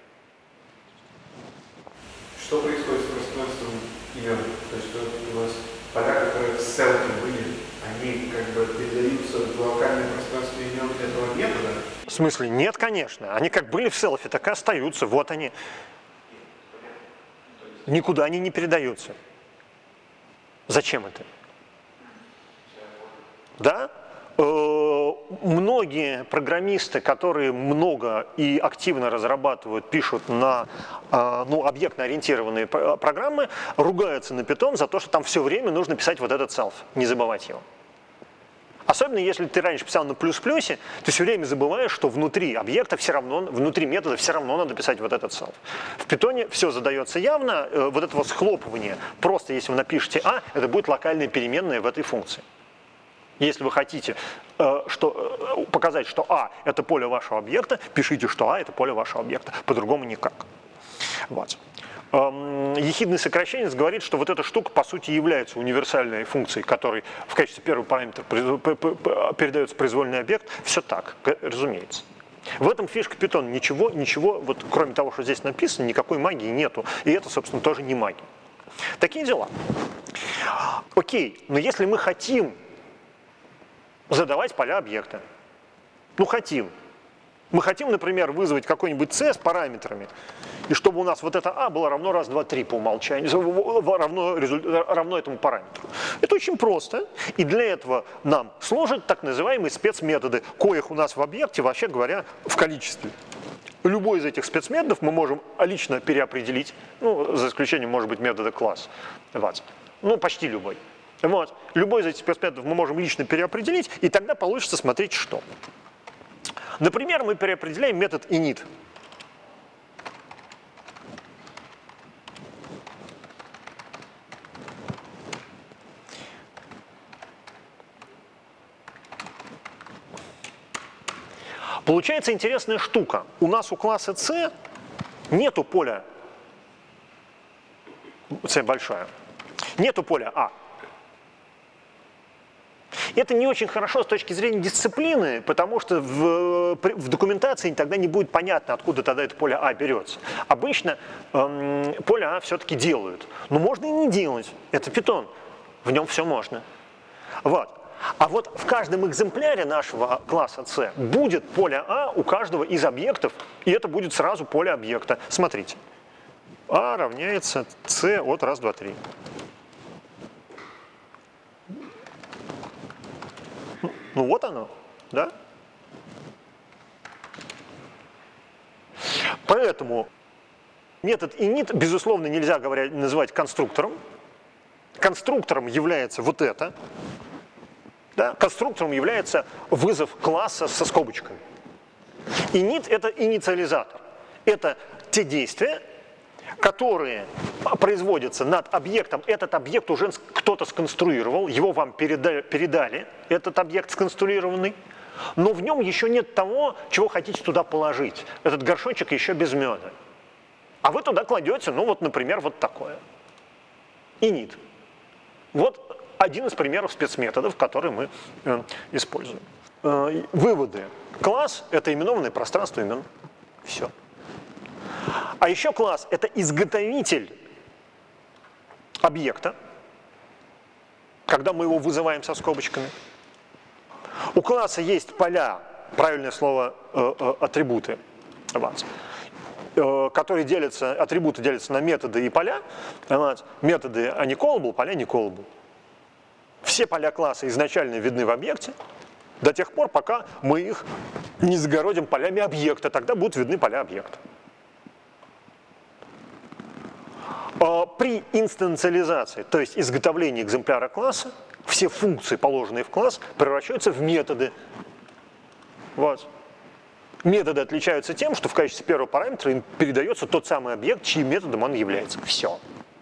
Что происходит с пространством имен? То есть у нас поля, которые в селфе были, они как бы передаются в локальное пространство имен этого метода? В смысле? Нет, конечно. Они как были в селфе, так и остаются. Вот они. Никуда они не передаются. Зачем это? Да? Многие программисты, которые много и активно разрабатывают, пишут на объектно-ориентированные программы, ругаются на Python за то, что там все время нужно писать вот этот self, не забывать его. Особенно если ты раньше писал на плюс-плюсе, ты все время забываешь, что внутри объекта все равно, внутри метода все равно надо писать вот этот self. В Python все задается явно, вот этого схлопывания, просто если вы напишете А, это будет локальная переменная в этой функции. Если вы хотите показать, что А – это поле вашего объекта, пишите, что А – это поле вашего объекта. По-другому никак. Вот. Ехидный сокращенец говорит, что вот эта штука по сути является универсальной функцией, которой в качестве первого параметра передается произвольный объект. Все так, разумеется. В этом фишка Python. Ничего, вот кроме того, что здесь написано, никакой магии нету. И это, собственно, тоже не магия. Такие дела. Окей, но если мы хотим задавать поля объекта. Хотим. Мы хотим, например, вызвать какой-нибудь C с параметрами, и чтобы у нас вот это А было равно раз, два, три по умолчанию, равно этому параметру. Это очень просто, и для этого нам служат так называемые спецметоды, коих у нас в объекте, вообще говоря, в количестве. Любой из этих спецметодов мы можем лично переопределить, за исключением, может быть, метода класс. Почти любой. Вот. Любой из этих спецметодов мы можем лично переопределить, и тогда получится смотреть что. Например, мы переопределяем метод init. Получается интересная штука. У нас у класса C нету поля C большая, нету поля А. Это не очень хорошо с точки зрения дисциплины, потому что в документации тогда не будет понятно, откуда тогда это поле А берется. Обычно поле А все-таки делают, но можно и не делать. Это Python, в нем все можно. Вот. А вот в каждом экземпляре нашего класса C будет поле А у каждого из объектов, и это будет сразу поле объекта. Смотрите. А равняется C от 1, 2, 3. Ну вот оно, да? Поэтому метод init, безусловно, нельзя называть конструктором. Конструктором является вот это. Да? Конструктором является вызов класса со скобочками. Init – это инициализатор. Это те действия, которые производятся над объектом. Этот объект уже кто-то сконструировал, его вам передали, этот объект сконструированный, но в нем еще нет того, чего хотите туда положить. Этот горшочек еще без меда. А вы туда кладете, ну вот, например, вот такое. Init. Вот один из примеров спецметодов, которые мы используем. Выводы. Класс – это именованное пространство имен. Все. А еще класс – это изготовитель объекта, когда мы его вызываем со скобочками. У класса есть поля, правильное слово, атрибуты, которые делятся, атрибуты делятся на методы и поля. Методы они callable, поля не callable. Все поля класса изначально видны в объекте до тех пор, пока мы их не загородим полями объекта, тогда будут видны поля объекта. При инстанциализации, то есть изготовлении экземпляра класса, все функции, положенные в класс, превращаются в методы. Вот. Методы отличаются тем, что в качестве первого параметра им передается тот самый объект, чьим методом он является. Все.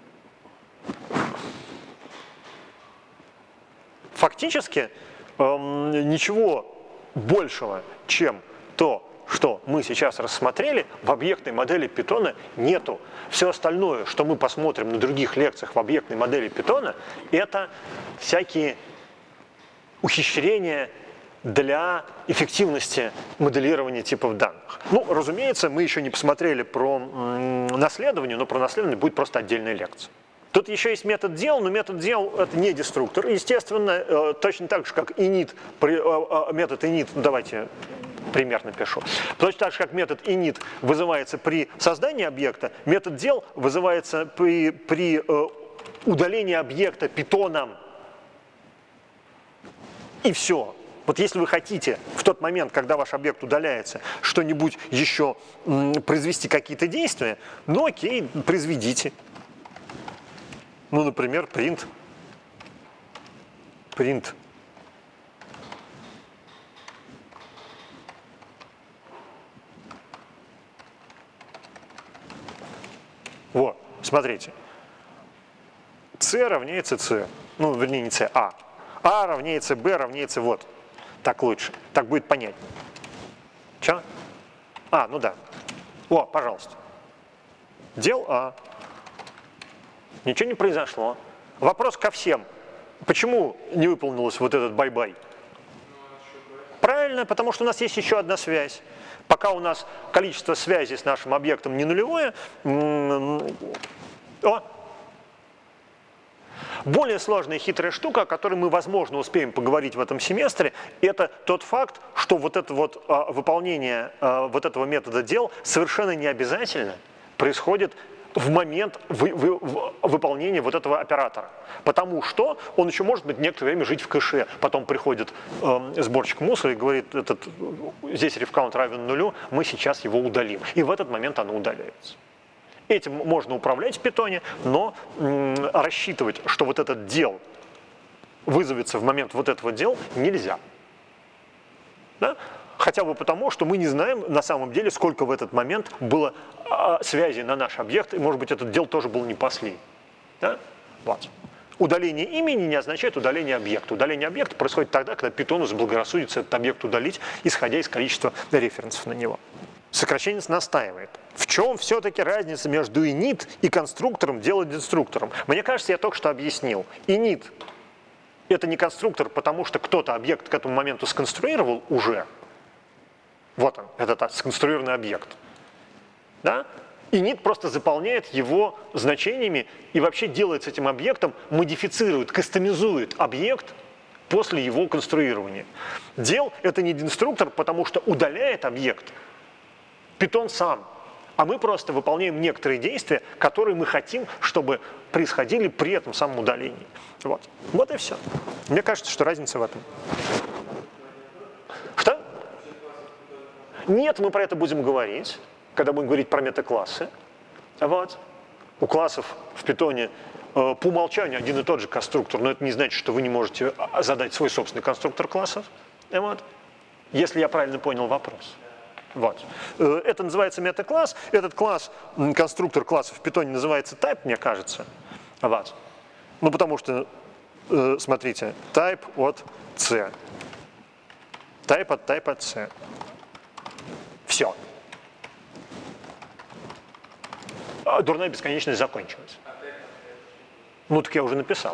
Фактически ничего большего, чем то, что мы сейчас рассмотрели, в объектной модели Python нету. Все остальное, что мы посмотрим на других лекциях в объектной модели Python, это всякие ухищрения для эффективности моделирования типов данных. Ну, разумеется, мы еще не посмотрели про наследование, но про наследование будет просто отдельная лекция. Тут еще есть метод дел, но метод дел это не деструктор. Естественно, точно так же, как init, метод init, ну, давайте примерно пишу. Точно так же, как метод init вызывается при создании объекта, метод дел вызывается при удалении объекта питоном. И все. Вот если вы хотите в тот момент, когда ваш объект удаляется, что-нибудь еще произвести какие-то действия, ну окей, произведите. Ну, например, print. Вот, смотрите. C равняется C. Ну, вернее, не C, А. А равняется B равняется вот. Так лучше. Так будет понятнее. Че? А, ну да. О, пожалуйста. Дел А. Ничего не произошло. Вопрос ко всем. Почему не выполнилось вот этот бай-бай? Правильно, потому что у нас есть еще одна связь. Пока у нас количество связей с нашим объектом не нулевое. Более сложная и хитрая штука, о которой мы, возможно, успеем поговорить в этом семестре, это тот факт, что вот это вот выполнение вот этого метода дел совершенно не обязательно происходит в момент выполнения вот этого оператора. Потому что он еще может быть некоторое время жить в кэше. Потом приходит сборщик мусора и говорит, здесь ref_count равен 0, мы сейчас его удалим. И в этот момент оно удаляется. Этим можно управлять в питоне, но рассчитывать, что вот этот дел вызовется в момент вот этого дела, нельзя. Да? Хотя бы потому, что мы не знаем на самом деле, сколько в этот момент было связей на наш объект, и, может быть, этот дел тоже был не последний. Да? Вот. Удаление имени не означает удаление объекта. Удаление объекта происходит тогда, когда Python заблагорассудится этот объект удалить, исходя из количества референсов на него. Сокращенец настаивает. В чем все-таки разница между init и конструктором делать деструктором? Мне кажется, я только что объяснил. Init – это не конструктор, потому что кто-то объект к этому моменту сконструировал уже. Вот он, этот сконструированный объект. Да? Init просто заполняет его значениями и вообще делает с этим объектом, модифицирует, кастомизует объект после его конструирования. Дел – это не десструктор, потому что удаляет объект Python сам, а мы просто выполняем некоторые действия, которые мы хотим, чтобы происходили при этом самом удалении. Вот и все. Мне кажется, что разница в этом. Что? Нет, мы про это будем говорить, когда будем говорить про метаклассы. У классов в Python по умолчанию один и тот же конструктор, но это не значит, что вы не можете задать свой собственный конструктор классов. Если я правильно понял вопрос. Это называется метакласс. Этот класс, конструктор классов в Python называется type, мне кажется. Потому что, смотрите, type от C. Type от C. Все. Дурная бесконечность закончилась. Так я уже написал.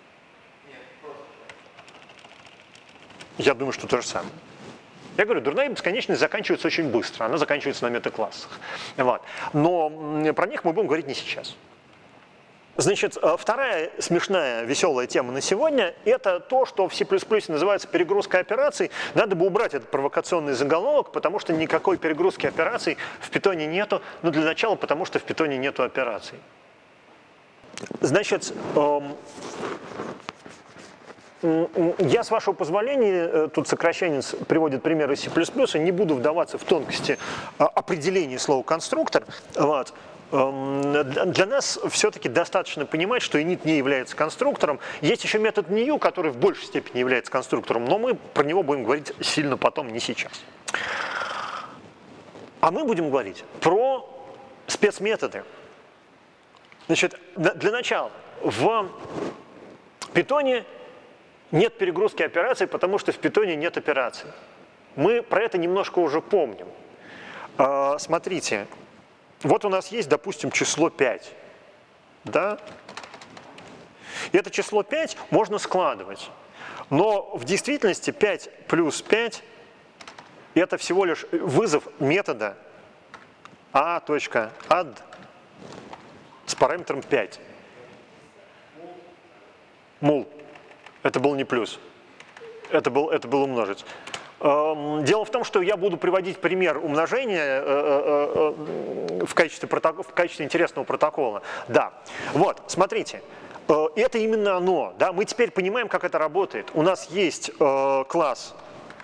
Я думаю, что то же самое. Я говорю, дурная бесконечность заканчивается очень быстро. Она заканчивается на метаклассах. Но про них мы будем говорить не сейчас. Значит, вторая смешная, веселая тема на сегодня – это то, что в C++ называется перегрузкой операций. Надо бы убрать этот провокационный заголовок, потому что никакой перегрузки операций в Python нету. Для начала, потому что в Python нету операций. Значит, я, с вашего позволения, тут сокращенец приводит примеры C++, не буду вдаваться в тонкости определения слова «конструктор». Для нас все-таки достаточно понимать, что init не является конструктором. Есть еще метод new, который в большей степени является конструктором, но мы про него будем говорить сильно потом, не сейчас. А мы будем говорить про спецметоды. Значит, для начала, в Python нет перегрузки операций, потому что в Python нет операций. Мы про это немножко уже помним. Смотрите. Вот у нас есть, допустим, число 5. Да? И это число 5 можно складывать. Но в действительности 5 плюс 5 – это всего лишь вызов метода a.add с параметром 5. Мул. Это был не плюс. Это был умножить. Дело в том, что я буду приводить пример умножения в качестве интересного протокола. Да, смотрите, это именно оно. Да? Мы теперь понимаем, как это работает. У нас есть класс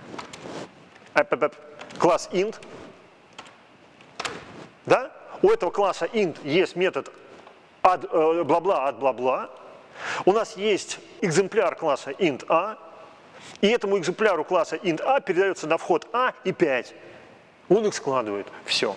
int. Да? У этого класса int есть метод add бла-бла, add бла-бла. У нас есть экземпляр класса int a. И этому экземпляру класса int a передается на вход a и 5. Он их складывает. Все.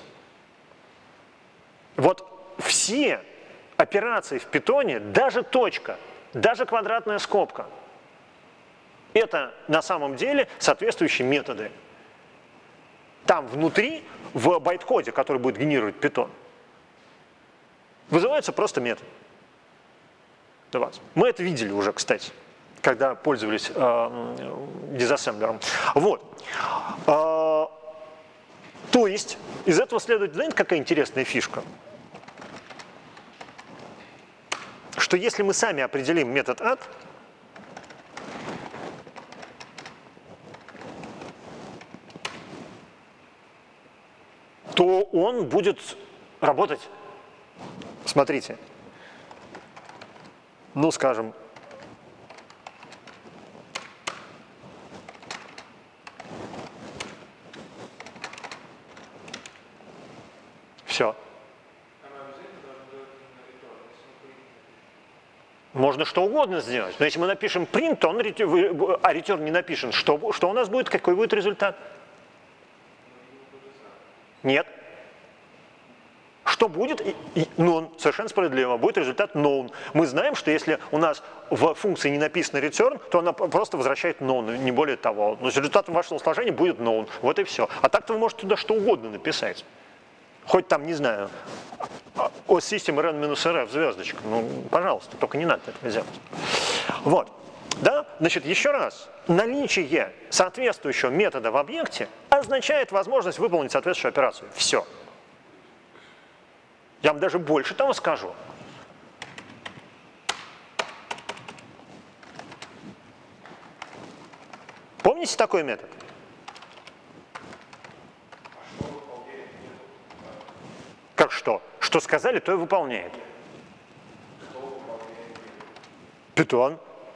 Все операции в Python, даже точка, даже квадратная скобка, это на самом деле соответствующие методы. Там внутри, в байт-коде, который будет генерировать Python, вызывается просто метод. Мы это видели уже, кстати, когда пользовались дизассемблером. То есть из этого следует, знаете, какая интересная фишка? Что если мы сами определим метод add, то он будет работать. Смотрите. Скажем, все. Можно что угодно сделать. Но если мы напишем print, то а return не напишем, что у нас будет, какой будет результат? Нет. Что будет? Known, совершенно справедливо, будет результат known. Мы знаем, что если у нас в функции не написано return, то она просто возвращает known, не более того. Но результатом вашего сложения будет known. Вот и все. А так-то вы можете туда что угодно написать. Хоть там, не знаю, OS-system rn-rf звездочка. Ну, пожалуйста, только не надо этого делать. Вот. Да? Значит, еще раз. Наличие соответствующего метода в объекте означает возможность выполнить соответствующую операцию. Все. Я вам даже больше того скажу. Помните такой метод? Как что? Что сказали, то и выполняет. Python.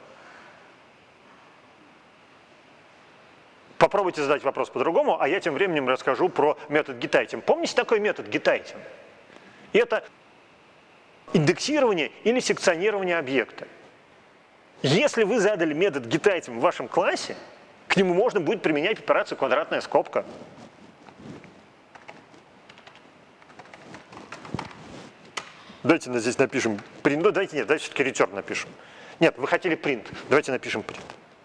Попробуйте задать вопрос по-другому, а я тем временем расскажу про метод getItem. Помните такой метод getItem? Это индексирование или секционирование объекта. Если вы задали метод getItem в вашем классе, к нему можно будет применять операцию квадратная скобка. Давайте здесь напишем print. Ну, давайте нет, давайте все-таки return напишем. Нет, вы хотели print. Давайте напишем print.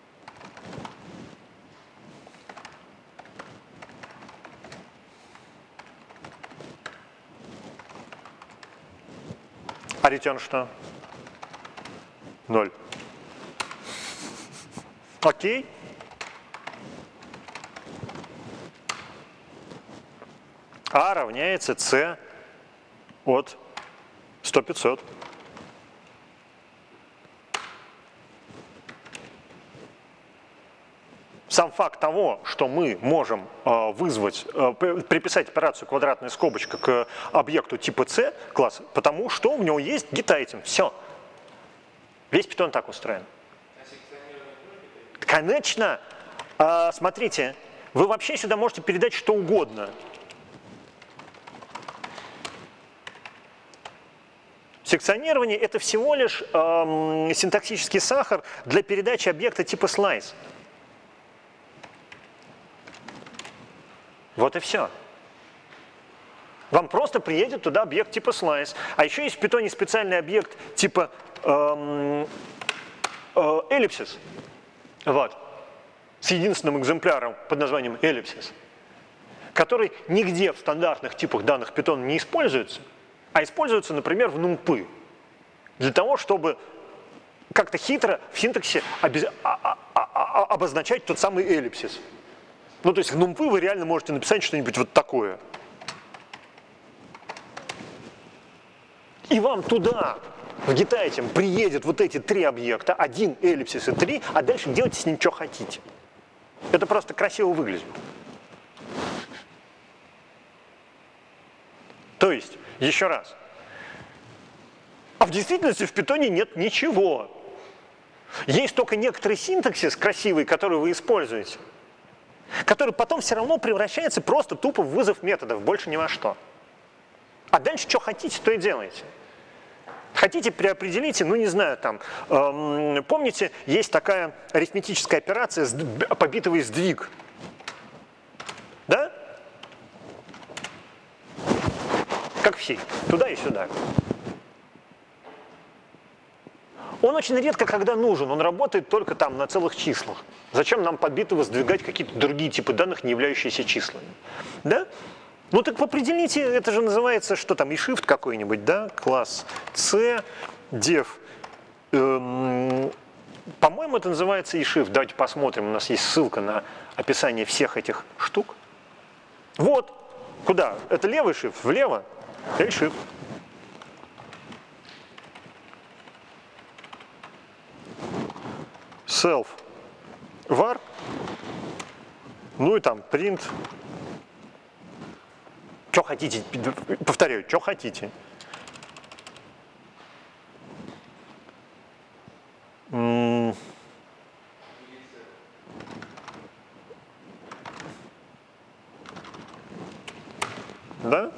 А return что? 0. Окей. А равняется c от 100-500. Сам факт того, что мы можем приписать операцию квадратная скобочка к объекту типа C класса, потому что у него есть getItem. Все. Весь Python так устроен. Конечно. Смотрите, вы вообще сюда можете передать что угодно. Секционирование – это всего лишь синтаксический сахар для передачи объекта типа slice. Вот и все. Вам просто приедет туда объект типа slice. А еще есть в Python специальный объект типа ellipsis. Вот. С единственным экземпляром под названием ellipsis, который нигде в стандартных типах данных Python не используется, а используется, например, в NumPy, для того, чтобы как-то хитро в синтаксе обозначать тот самый эллипсис. Ну, то есть в NumPy вы реально можете написать что-нибудь вот такое. И вам туда, в getItem, приедет вот эти три объекта, один эллипсис и три, а дальше делайте с ним, что хотите. Это просто красиво выглядит. То есть, еще раз. А в действительности в Python нет ничего. Есть только некоторый синтаксис красивый, который вы используете, который потом все равно превращается просто тупо в вызов методов, больше ни во что. А дальше что хотите, то и делаете. Хотите, преопределите, ну не знаю, там, помните, есть такая арифметическая операция побитовый сдвиг. Да? Как все, туда и сюда. Он очень редко когда нужен, он работает только там на целых числах. Зачем нам подбитого сдвигать какие-то другие типы данных, не являющиеся числами? Да? Ну так определите, это же называется, что там, eShift какой-нибудь, да? Класс C, def. По-моему, это называется eShift. Давайте посмотрим, у нас есть ссылка на описание всех этих штук. Вот, куда? Это левый shift, влево, L-shift. Self var, ну и там print. Что хотите, повторяю, что хотите. Да?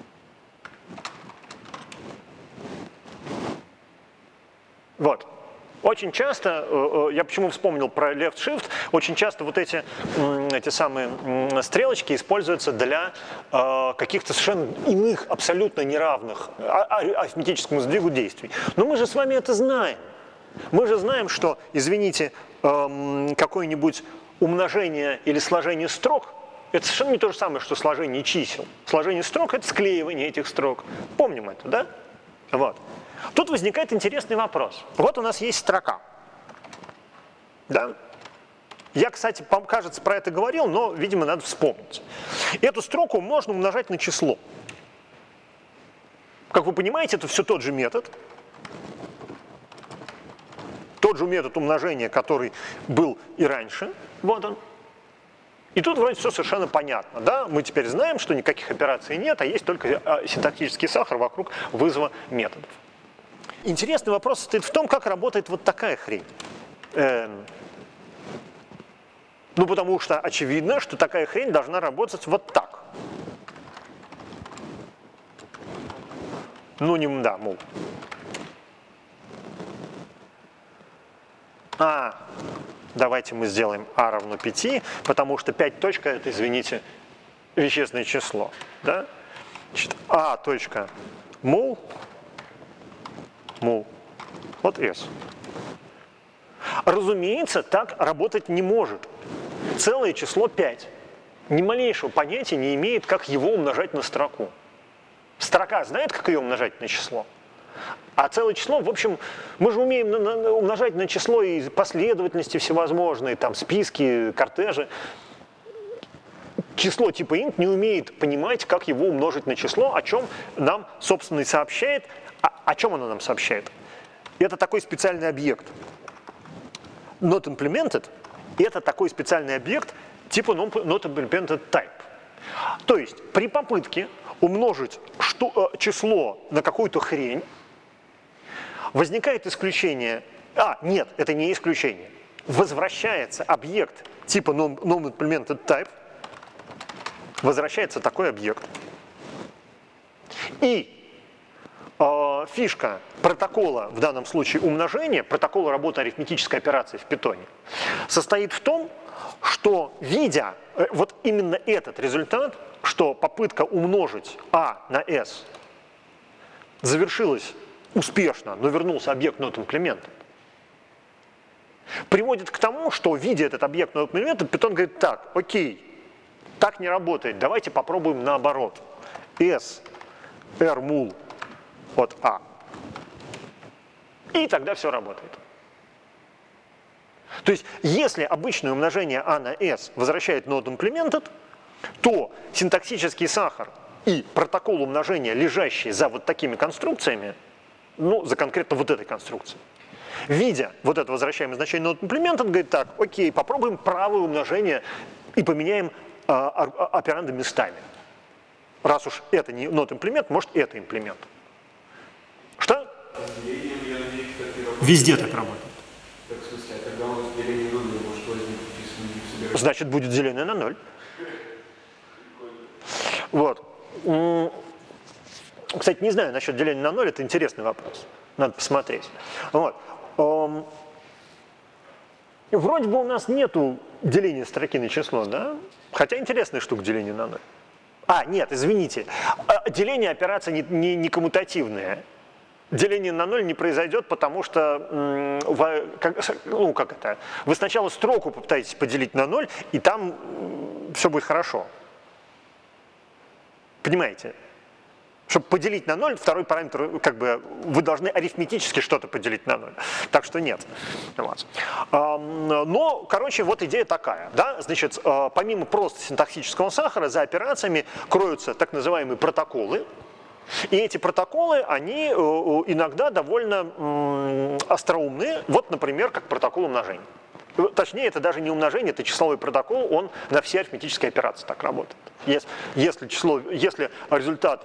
Вот. Очень часто, я почему вспомнил про left shift, очень часто вот эти самые стрелочки используются для каких-то совершенно иных, абсолютно неравных арифметическому сдвигу действий. Но мы же с вами это знаем. Мы же знаем, что, извините, какое-нибудь умножение или сложение строк – это совершенно не то же самое, что сложение чисел. Сложение строк – это склеивание этих строк. Помним это, да? Вот. Тут возникает интересный вопрос. Вот у нас есть строка. Да? Я, кстати, кажется, про это говорил, но, видимо, надо вспомнить. Эту строку можно умножать на число. Как вы понимаете, это все тот же метод. Тот же метод умножения, который был и раньше. Вот он. И тут вроде все совершенно понятно. Да? Мы теперь знаем, что никаких операций нет, а есть только синтаксический сахар вокруг вызова методов. Интересный вопрос состоит в том, как работает вот такая хрень. Ну, потому что очевидно, что такая хрень должна работать вот так. Ну, не да, мол. Давайте мы сделаем а равно 5, потому что 5 точка – это, извините, вещественное число. Да? Значит, а точка мол, вот S. Разумеется, так работать не может. Целое число 5 ни малейшего понятия не имеет, как его умножать на строку. Строка знает, как ее умножать на число. А целое число, в общем, мы же умеем умножать на число и последовательности всевозможные, там списки, кортежи. Число типа int не умеет понимать, как его умножить на число, о чем нам, собственно, и сообщает. О чем оно нам сообщает? Это такой специальный объект. Not implemented – это такой специальный объект типа not implemented type. То есть при попытке умножить число на какую-то хрень, возникает исключение. Нет, это не исключение. Возвращается объект типа non-implemented type, возвращается такой объект. И фишка протокола, в данном случае умножения, протокола работы арифметической операции в Python, состоит в том, что видя вот именно этот результат, что попытка умножить а на s завершилась успешно, но вернулся объект not implemented, приводит к тому, что, видя этот объект not implemented, Python говорит: так, окей, так не работает, давайте попробуем наоборот. S r mul от а. И тогда все работает. То есть, если обычное умножение а на s возвращает not implemented, то синтаксический сахар и протокол умножения, лежащий за вот такими конструкциями, ну, за конкретно вот этой конструкцией, видя вот это возвращаемое значение not implemented, говорит: так, окей, попробуем правое умножение и поменяем операнды местами. Раз уж это не not implement, может, это имплемент. Что? Везде так работает. Так, в смысле, а тогда у нас деление на 0 может возникнуть, если Значит, будет деление на 0. Вот. Кстати, не знаю насчет деления на 0, это интересный вопрос. Надо посмотреть. Вот. Вроде бы у нас нету деления строки на число, да? Хотя интересная штука деление на 0. Нет, извините. Деление операция не коммутативное. Деление на 0 не произойдет, потому что вы сначала строку попытаетесь поделить на 0, и там все будет хорошо. Понимаете? Чтобы поделить на 0, второй параметр, вы должны арифметически что-то поделить на 0. Так что нет. Вот. Но, короче, вот идея такая. Да? Значит, помимо просто синтаксического сахара, за операциями кроются так называемые протоколы. И эти протоколы, они иногда довольно остроумные. Вот, например, как протокол умножения. Точнее, это даже не умножение, это числовой протокол, он на все арифметические операции так работает. Если результат,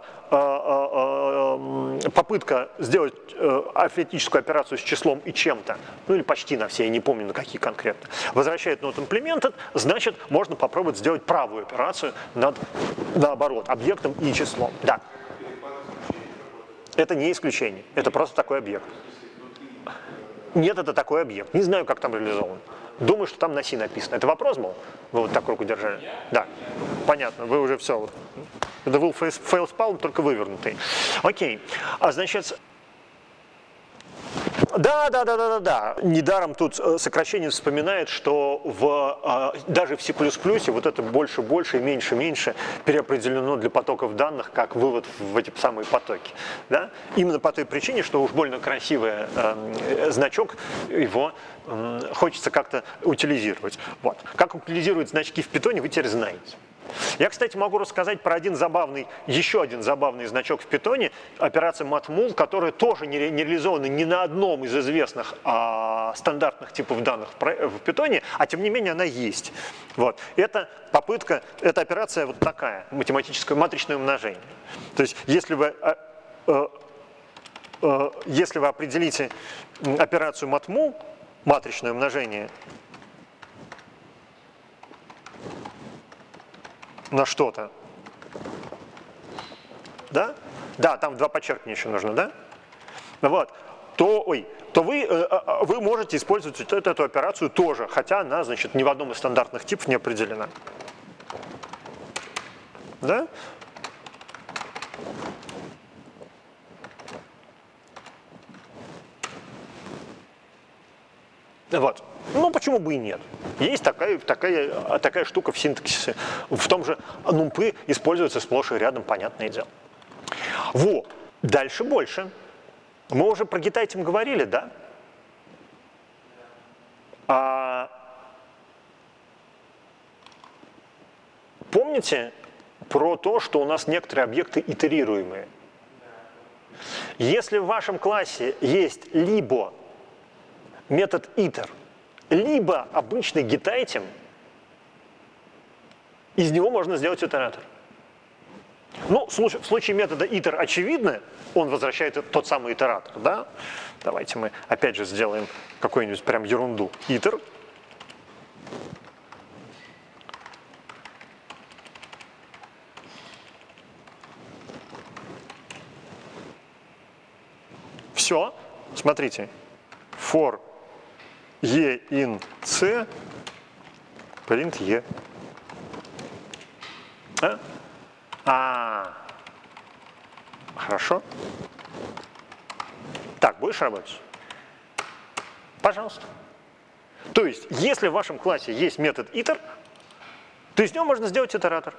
попытка сделать арифметическую операцию с числом и чем-то, ну или почти на все, я не помню на какие конкретно, возвращает not implemented, значит, можно попробовать сделать правую операцию наоборот, объектом и числом. Да. Это не исключение, это просто такой объект. Нет, это такой объект. Не знаю, как там реализован. Думаю, что там на C написано. Это вопрос был? Вы вот так руку держали? Да. Понятно, вы уже все. Это был фейлспалм, только вывернутый. Окей. А значит... Да. Недаром тут сокращение вспоминает, что даже в C++ вот это больше и меньше переопределено для потоков данных, как вывод в эти самые потоки. Да? Именно по той причине, что уж больно красивый значок, его хочется как-то утилизировать. Вот. Как утилизируют значки в Python, вы теперь знаете. Я, кстати, могу рассказать про еще один забавный значок в Python, операция matmul, которая тоже не реализована ни на одном из известных стандартных типов данных в Python, а тем не менее она есть. Вот. Это операция вот такая, математическое матричное умножение. То есть если вы определите операцию matmul, матричное умножение, на что-то, да? Да, там 2 подчеркивания еще нужно, да? Вот. То вы можете использовать эту операцию тоже, хотя она, значит, ни в одном из стандартных типов не определена. Да? Вот. Ну, почему бы и нет? Есть такая штука в синтаксисе. В том же NumPy используется сплошь и рядом, понятное дело. Во. Дальше больше. Мы уже про GetItem говорили, да? Помните про то, что у нас некоторые объекты итерируемые? Если в вашем классе есть либо метод iter, либо обычный getItem, из него можно сделать итератор. Ну, в случае метода iter очевидно, он возвращает тот самый итератор, да? Давайте мы опять же сделаем какую-нибудь прям ерунду. Iter. Все, смотрите. For e in c print e. Хорошо. Так, будешь работать? Пожалуйста. То есть, если в вашем классе есть метод iter, то из него можно сделать итератор.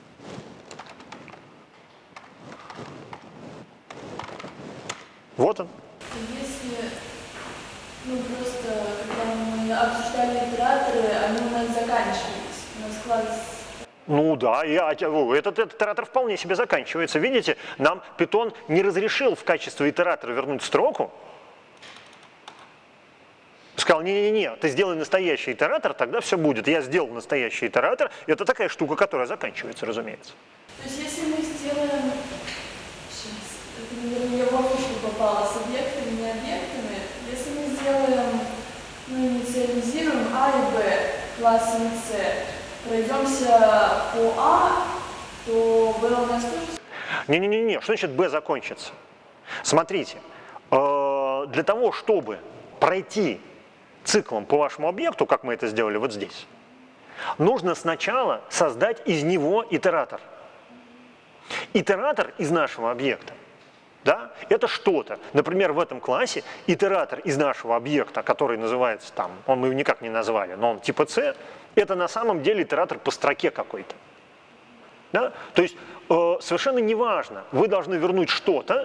Вот он. Если, просто, когда мы обсуждали итераторы, они у нас заканчивались. У нас класс... Ну да, этот итератор вполне себе заканчивается. Видите, нам Python не разрешил в качестве итератора вернуть строку. Сказал, не-не-не, ты сделай настоящий итератор, тогда все будет. Я сделал настоящий итератор. Это такая штука, которая заканчивается, разумеется. То есть если мы сделаем... Сейчас, это, наверное, я в ловушку попала с объектами, не объектами. Если мы сделаем, инициализируем А и Б классами С, пройдемся по А, то Б у нас тоже... Не-не-не, что значит Б закончится? Смотрите, для того, чтобы пройти циклом по вашему объекту, как мы это сделали вот здесь, нужно сначала создать из него итератор. Итератор из нашего объекта, да, это что-то. Например, в этом классе итератор из нашего объекта, который называется там, мы его никак не назвали, но он типа C, это на самом деле итератор по строке какой-то. Да? То есть совершенно неважно, вы должны вернуть что-то,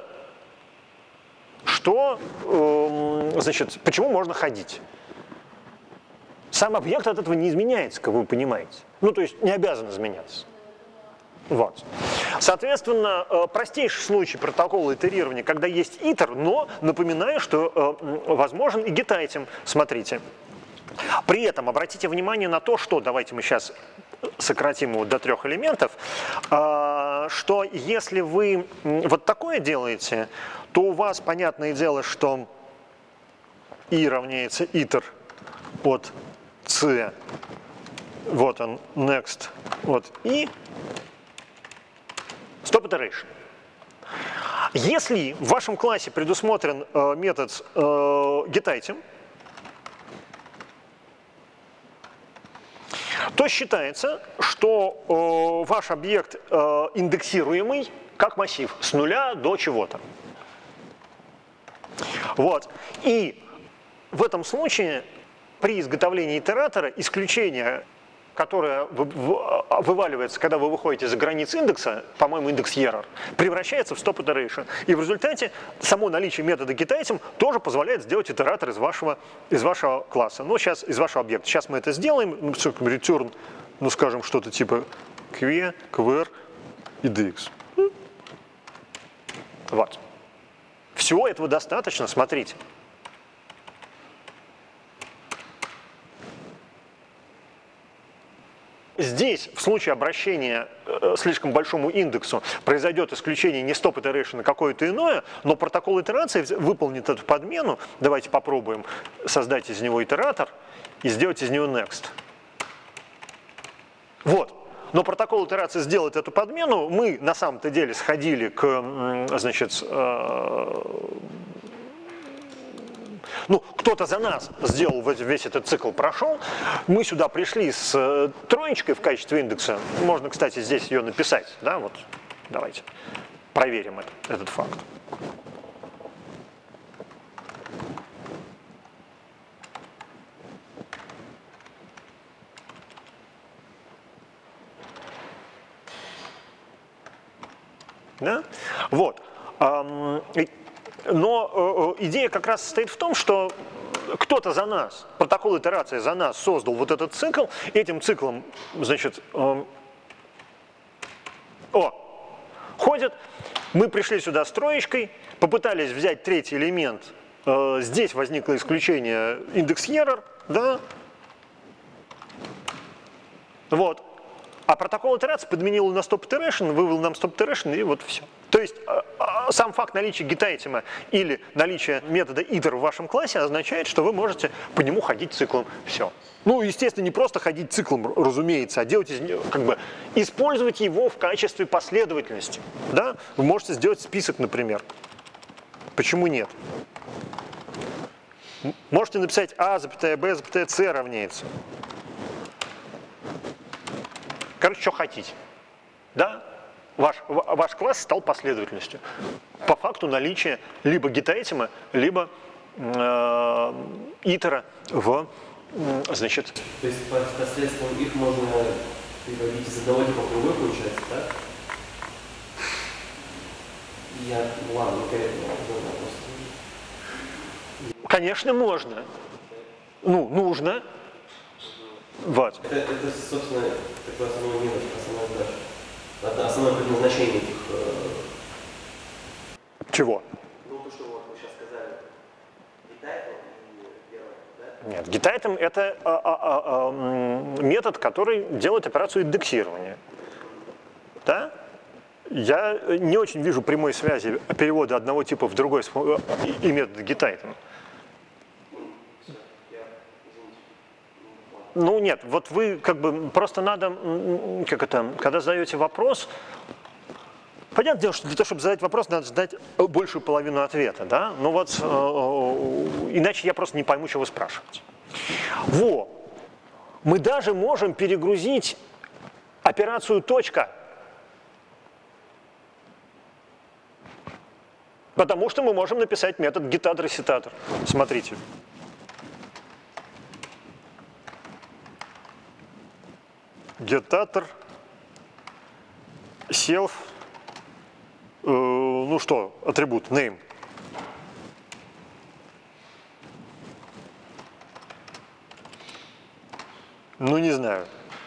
что, значит, почему можно ходить. Сам объект от этого не изменяется, как вы понимаете. Ну, то есть не обязан изменяться. Вот. Соответственно, простейший случай протокола итерирования, когда есть iter, но напоминаю, что возможен и getItem. Смотрите. При этом обратите внимание на то, что, давайте мы сейчас сократим его до 3 элементов, что если вы вот такое делаете, то у вас, понятное дело, что i равняется iter от c, вот он, next, от i, stop iteration. Если в вашем классе предусмотрен метод getItem, то считается, что ваш объект индексируемый как массив с нуля до чего-то. Вот. И в этом случае при изготовлении итератора исключение, которое вываливается, когда вы выходите за границы индекса, по-моему, индекс error, превращается в stop iteration. И в результате само наличие метода getItem тоже позволяет сделать итератор из вашего класса. Ну, сейчас из вашего объекта. Сейчас мы это сделаем. Return, ну, скажем, что-то типа que, quer и dx. Вот. Всего этого достаточно, смотрите. Здесь, в случае обращения слишком большому индексу, произойдет исключение не stop iteration, а какое-то иное, но протокол итерации выполнит эту подмену. Давайте попробуем создать из него итератор и сделать из него next. Вот. Но протокол итерации сделает эту подмену. Мы на самом-то деле сходили к, значит, ну, кто-то за нас сделал весь этот цикл, прошел. Мы сюда пришли с троечкой в качестве индекса. Можно, кстати, здесь ее написать. Да? Вот. Давайте проверим этот факт. Да? Вот. Но идея как раз состоит в том, что кто-то за нас, протокол итерации за нас создал вот этот цикл, этим циклом, значит, ходит, мы пришли сюда с троечкой, попытались взять третий элемент, здесь возникло исключение индекс error, да, вот. А протокол итерации подменил на stop iteration, вывел нам stop iteration, и вот все. То есть сам факт наличия getItem или наличия метода iter в вашем классе означает, что вы можете по нему ходить циклом. Все. Ну, естественно, не просто ходить циклом, разумеется, а делать из него, как бы, использовать его в качестве последовательности. Да? Вы можете сделать список, например. Почему нет? Можете написать А, Б, С равняется. Короче, что хотите. Да? Ваш класс стал последовательностью. По факту наличия либо getItem, либо итера в, значит... То есть посредством их можно переводить из одного типа в другой, получается, да? Ладно, некорректно. Конечно, можно. Ну, нужно. Вот. Это, собственно, такой основной метод, основная задача. Основное предназначение этих... Чего? Ну, то, что вот вы сейчас сказали, getItem и первое, да? Нет, getItem — это метод, который делает операцию индексирования. Да? Я не очень вижу прямой связи перевода одного типа в другой и метода getItem. Ну нет, вот вы как бы просто надо, как это, когда задаете вопрос, понятное дело, что для того, чтобы задать вопрос, надо задать большую половину ответа, да? Ну вот, иначе я просто не пойму, чего вы спрашиваете. Во, мы даже можем перегрузить операцию точка, потому что мы можем написать метод getAddressItator. Смотрите. Getator, self, ну что, атрибут, name. Ну, не знаю.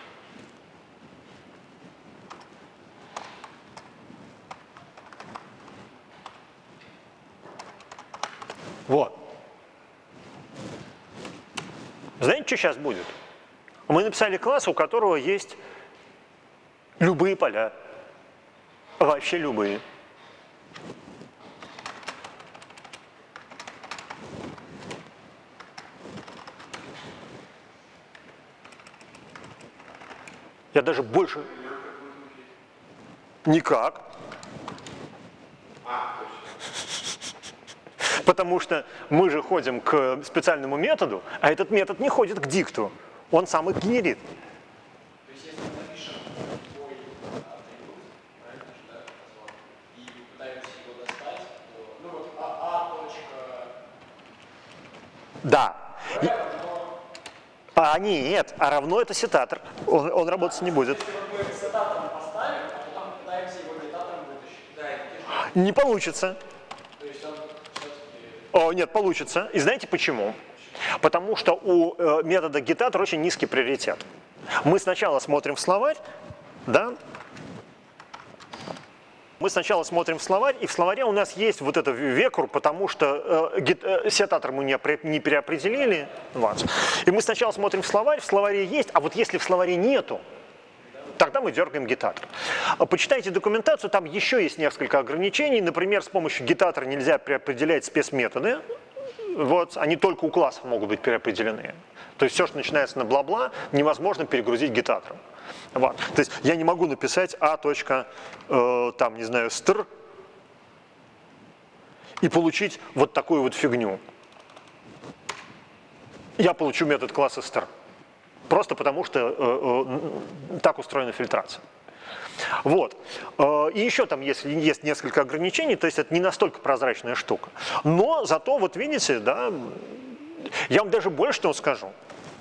Вот. Знаете, что сейчас будет? Мы написали класс, у которого есть любые поля. Вообще любые. Я даже больше... Никак. Потому что мы же ходим к специальному методу, а этот метод не ходит к дикту. Он сам их генерит. То есть если мы напишем свой атрибут, правильно же, да, и пытаемся его достать, то, ну вот Да. Нет, а равно это сетатор. Он работать не будет. если вот мы сетатором поставим, а потом пытаемся его гетатором вытащить. Да, это Не получится. то есть он все-таки... Нет, получится. И знаете почему? Потому что у метода гетатор очень низкий приоритет. Мы сначала смотрим в словарь, да? Мы сначала смотрим в словарь, и в словаре у нас есть вот это векур, потому что сетатор мы не переопределили. Вот. И мы сначала смотрим в словаре есть, а вот если в словаре нету, тогда мы дергаем гетатор. Почитайте документацию, там еще есть несколько ограничений. Например, с помощью гетатора нельзя переопределять спецметоды. Вот, они только у классов могут быть переопределены. То есть все, что начинается на бла-бла, невозможно перегрузить гетатором. Вот. То есть я не могу написать там, не знаю, str и получить вот такую вот фигню. Я получу метод класса str. Просто потому что так устроена фильтрация. Вот. И еще там есть несколько ограничений, то есть это не настолько прозрачная штука. Но зато, вот видите, да, я вам даже больше того скажу.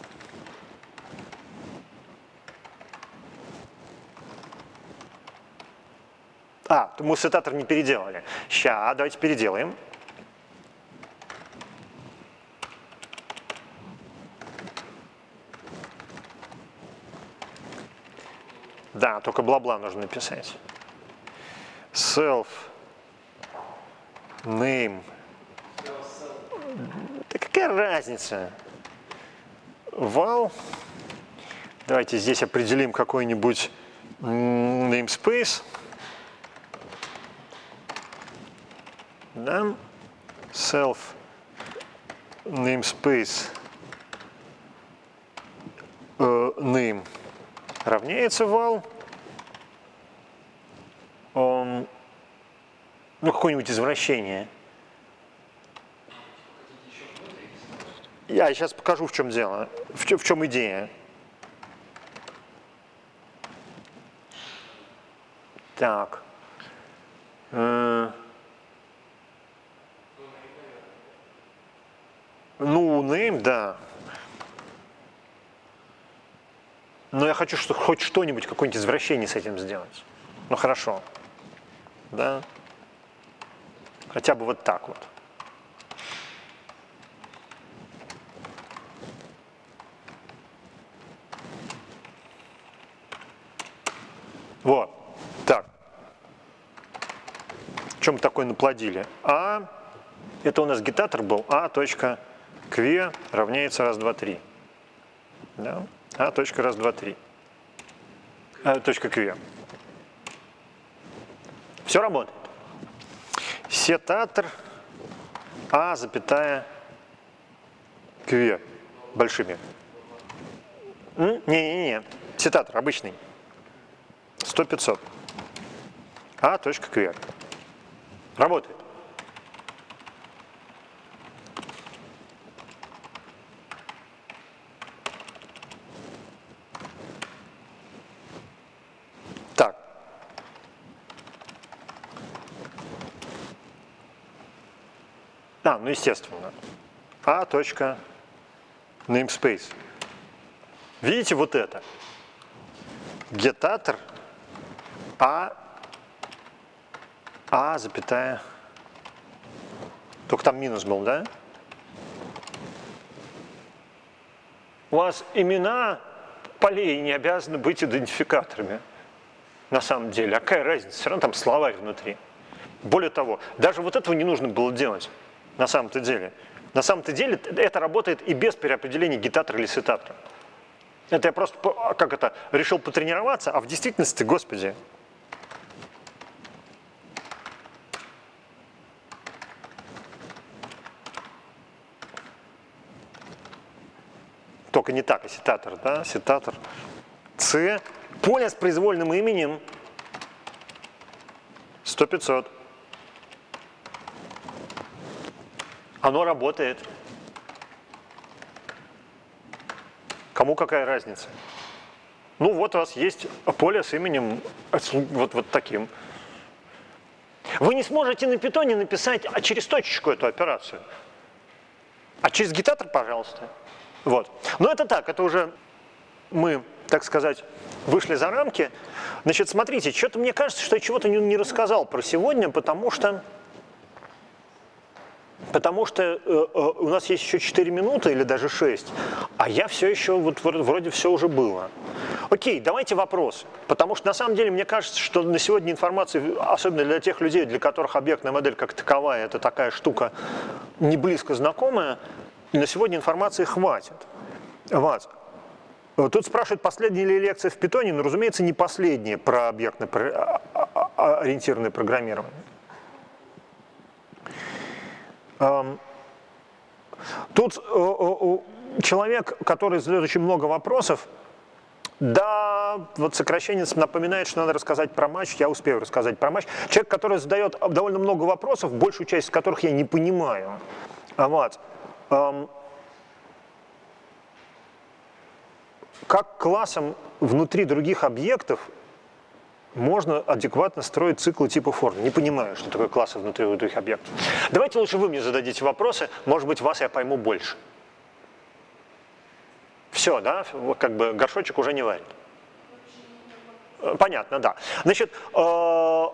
Мы сетатор не переделали. Сейчас, давайте переделаем. Да, только бла-бла нужно написать. Self name. Да какая разница? Val. Давайте здесь определим какой-нибудь namespace. Да. Self namespace name равняется val. Какое-нибудь извращение. Я сейчас покажу, в чем дело, в чем идея. Так. Name, да. Но я хочу хоть что-нибудь, какое-нибудь извращение с этим сделать. Ну хорошо. Да. Хотя бы вот так вот. Вот. Так. Что мы такое наплодили? Это у нас гетатор был. A.que равняется раз, два, три. Да? Раз, два, три. .que. Все работает. Сетатор A.que большими. Не. Сетатор обычный. 100-500. A.que. Работает. Так. Ну естественно. A.namespace. Видите вот это? Гетатор запятая. Только там минус был, да? У вас имена полей не обязаны быть идентификаторами. На самом деле. А какая разница? Все равно там словарь внутри. Более того, даже вот этого не нужно было делать. На самом-то деле. На самом-то деле это работает и без переопределения гетатора или сетатора. Это я просто, решил потренироваться, а в действительности, господи. Только не так, а сетатор, да? Сетатор. C. Поле с произвольным именем 100-500. Оно работает. Кому какая разница? Ну вот у вас есть поле с именем вот таким. Вы не сможете на питоне написать через точечку эту операцию. А через гитатор, пожалуйста. Вот. Но это так, это уже мы, так сказать, вышли за рамки. Значит, смотрите, что-то мне кажется, что я чего-то не рассказал про сегодня, потому что у нас есть еще 4 минуты или даже 6, а я все еще, вот вроде все уже было. Окей, давайте вопрос. Потому что на самом деле мне кажется, что на сегодня информации, особенно для тех людей, для которых объектная модель как таковая, это такая штука не близко знакомая, на сегодня информации хватит. Вот. Тут спрашивают, последняя ли лекция в питоне, но, разумеется, не последняя про объектно-ориентированное программирование. Тут человек, который задает очень много вопросов, да, вот сокращение напоминает, что надо рассказать про матч, я успею рассказать про матч. Человек, который задает довольно много вопросов, большую часть из которых я не понимаю. Вот. Как классом внутри других объектов можно адекватно строить циклы типа for? Не понимаю, что такое классы внутри других объектов. Давайте лучше вы мне зададите вопросы, может быть, вас я пойму больше. Все, да, как бы горшочек уже не варит. Понятно, да. Значит, что?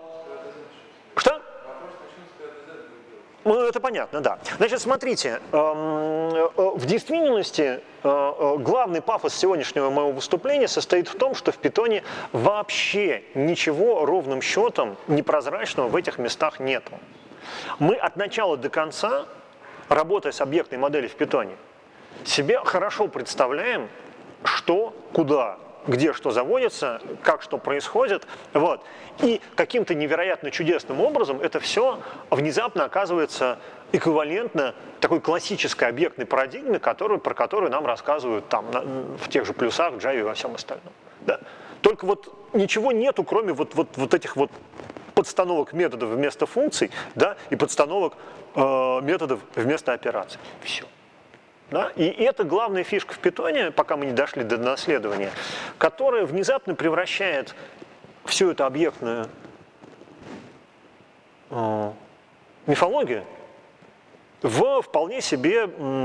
Ну, это понятно, да. Значит, смотрите, в действительности главный пафос сегодняшнего моего выступления состоит в том, что в питоне вообще ничего ровным счетом непрозрачного в этих местах нету. Мы от начала до конца, работая с объектной моделью в питоне, себе хорошо представляем, что, куда, где что заводится, как что происходит. Вот. И каким-то невероятно чудесным образом это все внезапно оказывается эквивалентно такой классической объектной парадигме, про которую нам рассказывают там, в тех же плюсах, в Java и во всем остальном. Да. Только вот ничего нету, кроме вот этих вот подстановок методов вместо функций, да, и подстановок методов вместо операций. Все. Да? И это главная фишка в питоне, пока мы не дошли до наследования, которая внезапно превращает всю эту объектную мифологию в вполне себе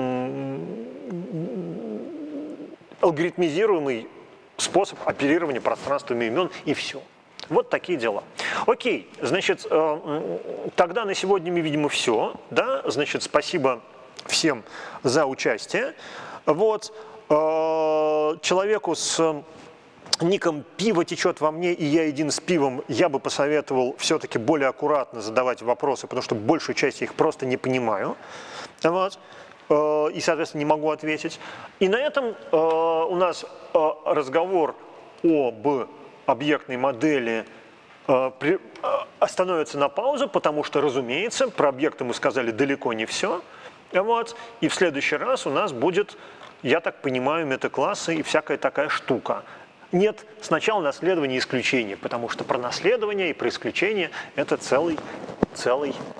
алгоритмизируемый способ оперирования пространствами имен, и все. Вот такие дела. Окей, значит, тогда на сегодня, видимо, все. Да? Значит, спасибо всем за участие. Вот. Человеку с ником «Пиво течет во мне, и я един с пивом» я бы посоветовал все-таки более аккуратно задавать вопросы, потому что большую часть я их просто не понимаю. Вот. И, соответственно, не могу ответить. И на этом у нас разговор об объектной модели остановится на паузу, потому что, разумеется, про объекты мы сказали далеко не все. Вот. И в следующий раз у нас будет, я так понимаю, метаклассы и всякая такая штука. Нет, сначала наследование и исключение, потому что про наследование и про исключение это целый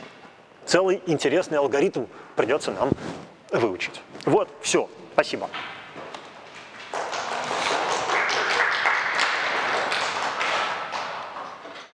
интересный алгоритм придется нам выучить. Вот, все, спасибо.